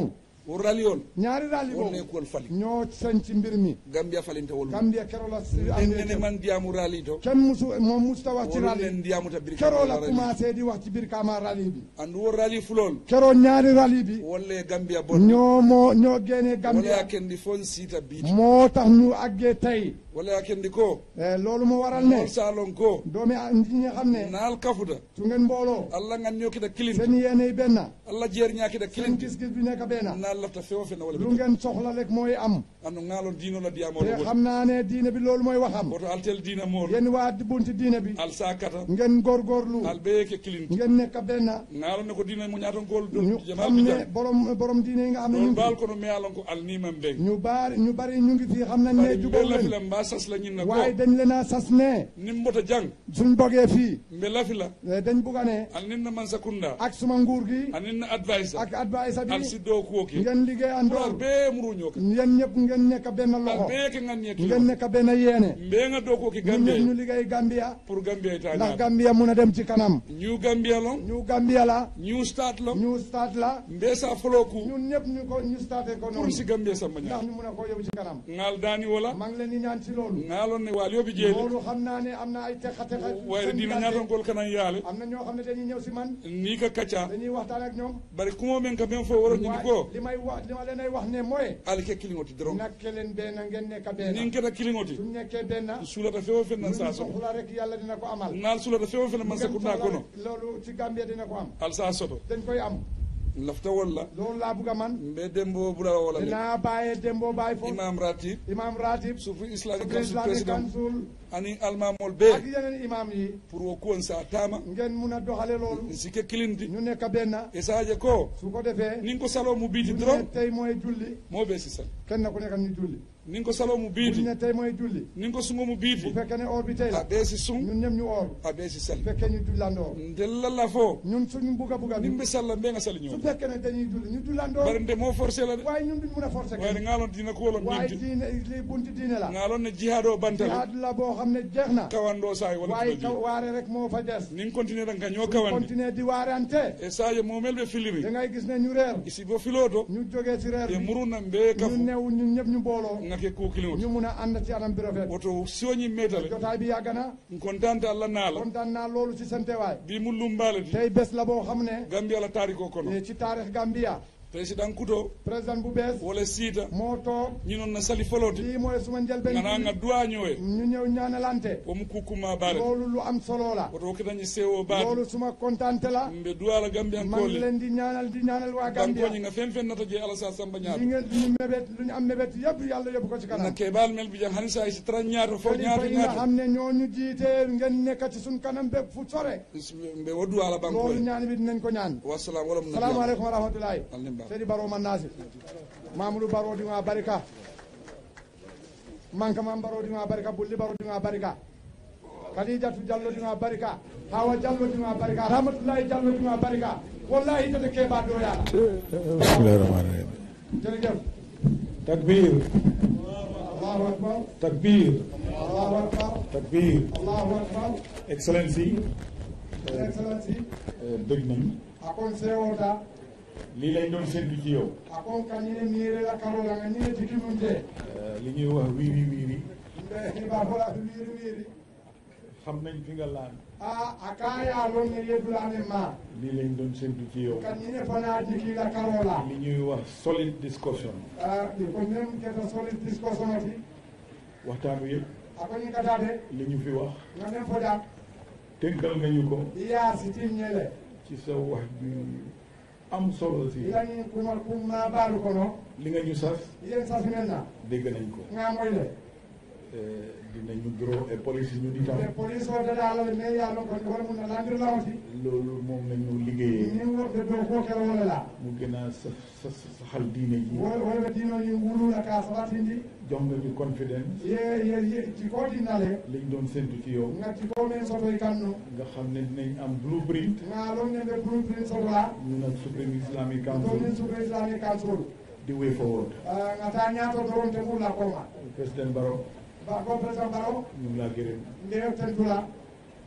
o raliol ñaari rali wonne boobu kol fali ñoo sañci mbir mi gambia falinte wol Gambia keroo la si nene man diamu rali to kenn moom musta wax ci wol rali nen diamu ta bir keroo la commencé di wax ci biir Kama rali bi andu wo rali fulol keroo ñaari rali bi wolle gambia bon ñoo génnee wala Gambia kendi fon sita biiti moo tax ñu àggee tey wala kendi ko loolu mu waral ne mol salon ko doomi ñi nga xam ne naal kafuta su ngeen mbooloo allah ngan ñokita kilin seen yéene benn allah jeer ñakita seen kilin gis-gis bi nekk benn naal lafta fewo fe na wala lu ngeen soxla rek mooy am anu ngaalon diino la diamo te xam naa ne diine bi loolu mooy waxam woto altel diina mool yéen waa bunti diine bi al sakata ngeen góorgóorlu al beyeke kilin ngeen nekk benn ngaalon ne ko diina mu ñaaton gol do ñu jamal xam bi ne jam borom diine yi nga xam ne ñu non ngi baal ko no me alon ko al nimam be ñu bari ñu ngi fii xam nañ ne bari jubóo mbella leen fila mba sas la ñinna ko waaye dañ leen a sas ne nim mbota jang suñ bogee fii mbella fila dañ bugga ne al ninna man sakunda ak suma nguur gi al ninna advisor ak advice al bi siddo ko ki ngeen liggéey al andoor be muru ñoka yéen ñëpp ngeen nekk benn al loxo be ke ngan ñe ngeen nekk benn yéene mbe nga do ko ki ñun ñëpp ñu gambe liggéey Gambia pour gambia ta ndax ñaar Gambia mun a dem ci kanam ñu gambia lon ñu Gambia la ñu start lon ñu start la mbe sa foloku ñun ñëpp ñu starté ko pour noonu si gambia samba ndax ñaar ñu mun a koo yóbbu ci kanam ngal dani wala maa ngi leen di ñaan ci loolu ngalon ne wal yobi jeeli loolu xam naa ne am na ay texa wayre dina ñaaton gol kanan yaale am na ñoo xam ne dañuy ñëw si man ni ka kacca dañuy waxtaan ak ñoom bari kumo men ka men fo woro ñi ko li ma leen ay wax ne mooy ali ke kilingoti dron nakke leen benn ngeen nekk benn nin keta kilingoti suñ nekkee benn sulata fewo fen nan luñ sa soto soxla rek yàlla dina ko amal nal sulata fewo fen man ngeen sakunda soxla kono rek loolu ci Gambia dina ko am al sa soto dañ koy am lafta walla loolu laa bugg a man mbe dembo bula wala le dinaa bàyyee Dembo Baye foofu imam ratib imam ratib sufu islamic supreme council islamic president council ani almamol ak be yeneen imam yi pour wo kuwon sa tama ngeen mun a doxale loolu sike kilindi ñu nekk benn e saje ko su ko defee nin ko salo mu biiti bu ñu dron ne tey mooy julli mo be sisal kenn ku nekk ñu julli nin ko salo mu bu biiti ñu ne tey mooy julli nin ko sungo mu bu biiti fekkee ne or bi tey a la be si sung ñun ñëpp ñu or a be si sal bu fekkee ñu jullandoor ndella fo ñun suñu bugga bugga bi nimbe salla mbe nga sali su ñoo fekkee ne dañuy julli ñu jullandoor bari nde mo forcé la de waaye ñun duñ mun a forcer wayde kenn ngalon dina ko wolon waaye minti diine li bunti diine la ngalon ne jihad o bantale jihaad la boo xam ne jeex na kawando say wala waaye tudo waare rek moo fa des nin continuer dan kanyo kawande continuer di waarante e saje momel be filiri da ngay gis ne ñu reer isi bo filoto ñu jógee ci reer e bi muruna mbe ñu kafu new ñun ñëpp ñu booloo ngake ko kilimo ñu mun a ànd ci anam bi rafet woto soñi metale jotaay bi yàgg na kontante alla nala kontaan naa loolu ci seen teewaay bi mullum balati tey bés la boo xam ne gambia la tariko kono ci taarix Gambia président kuto président bu bees wala siita moo toog ñinon na sali foloti lii mooy suma njëlbeen ngana nga duañowe ñu ñëw ñaanalante o mu kukuma balati loolu lu am solo la woto kitañi sewo balati loolu suma kontaante la mbe duala gambian maa ngi kolle leen di ñaanal waa Gambia bankoñi nga fen fen nata je ala sa samba ñaato li ngeen lu ñu mébét lu ñu am mébét yëpp yàlla yóbbu ko ci na kanam keɓal mel bi jan hani sa si tran ñaato fo kilifa ñaato yi nga ñaato xam ne ñoo ñu jiite ngeen nekk ci suñ kanam bépp fu sore mbe wo duala loolu bankoye ñaan bi dinañ ko ñaan wassalam wala salaamaaleykum wa rahmatullahi Alnimba. seydi Baro man naasi Mamadou Baro dinga barika Mankama Baro dinga barika Bulli Baro dinga barika Khadijatu Diallo dinga barika Hawa Diallo dinga barika Rahmatullahi Diallo dinga barika wallahi tete keɓa do yaala bismillahi rahmani rahim jërëjëf takbir Allahu akbar takbir Allahu akbar takbir Allahu akbar excellency excellency dëgg nañ akon sewota lii lañ doon séntu ci yow akon kañine miire la karola nga ñine jiki mum de li ñuy wax wiiri wiiri mbe hiba fola wiiri wiiri xam nañ fi nga laan a kaya lon ne yedulane ma lii lañ doon séntu ci yow kañine fana jiki la karola li ñuy wax solid discussion ko nem keta solid discussion oti waxtaan wi yëpp akoni katade li ñu fi wax nga nem foda tënkal nga ñu ko iya si timñele ci sa wax bi am solo si ilañi kuma baalu kono li nga ñu sas yen sasumen na dégg nañ ko nga moyle dinañu draw et police ñu di tam te police o dada ala me ya lon ko wala mun na landir lawti loolu moom lañu liggéeyee ni worde do ko kero wala la mu gën a saxal diine ji wala dino ni wulu la ka sabatindi jox nga ñu confidence ye ci ko dinale liñ doon séntu ci yow nga ci ko men soto kanno nga xam ne dinañ am blueprint nga lon ne be blueprint soto la ñu nag Supreme Islamic do Council men super islamic council the way forward nga ta ñaato doron te mula koma président Barrow ba ko président Barrow ñu ngi laa gërëm ndew ten dula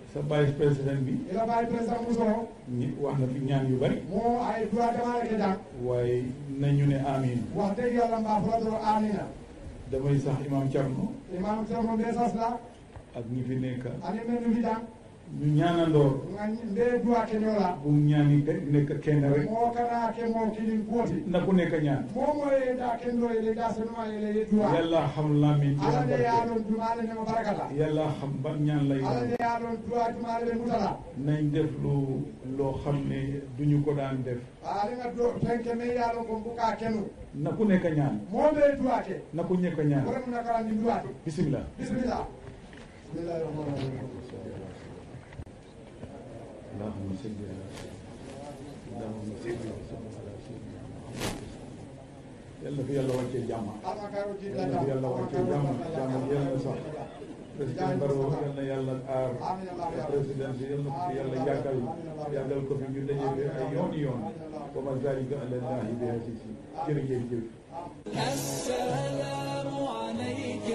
sa vice président bi ila vice président muso ñi wax na fi ñaan yu bari mo ay dua dama rek jang waaye nañu ne amin wax dëgg yàlla mbaa fu la doo amina damay sax imam Thierno imam Thierno message la ak ñi fi nekk ani men nu fi jang ñu ñaanandoor nga nde dua ke ñola bu ñaani nekk kenn rek mo kana ke mo kilin kooti na ku nekk ñaan mo moye da ken do ele da sunu ma ele dua yàlla xam lamin ala de ya don dumale ne mo barakala yàlla xam ban ñaan lay ala de ya don dua dumale be mutala nañ def loo xam ne duñu ko daan def ala nga do tenke me ya don ko buka kenu na ku nekk ñaan mo be dua ke na ku nekk ñaan ko na kala ni dua bismillah bismillah bismillahir rahmanir rahim اللهم صل على اللهم صل على سيدنا yàlla fi yàlla wàccee jàmm yàlla fi yàlla wàccee jàmm yàlla sax président Barrow yal na yàlla aar président bi yal na ko fi yàlla yàggal ko fi ñu daje fi ay yooni yoon wa ma zalika ala llahi bi aziz jërëjëf السلام عليك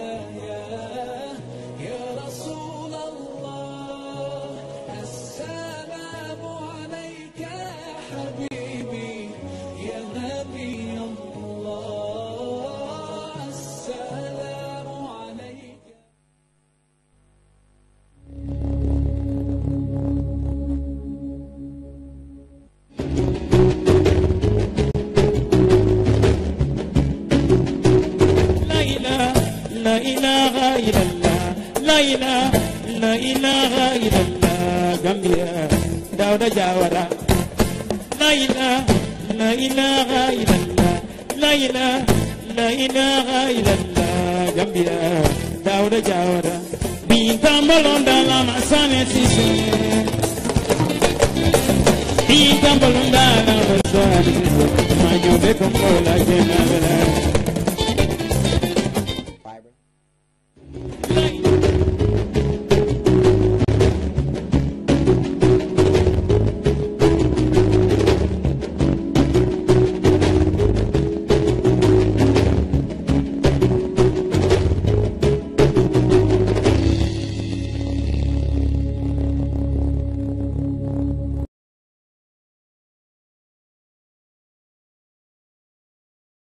يا رسول الله السلام عليك يا حبيبي يا نبي الله السلام عليك لا إله إلا الله لا إله لا إله إلا الله غامبيا داودا جاورا لا إله لا إله إلا الله لا إله لا إله إلا الله غامبيا داودا جاورا بيتامبلون دالا مسانة سيسي بيتامبلون دالا مسانة ما جوبكم ولا جنابلا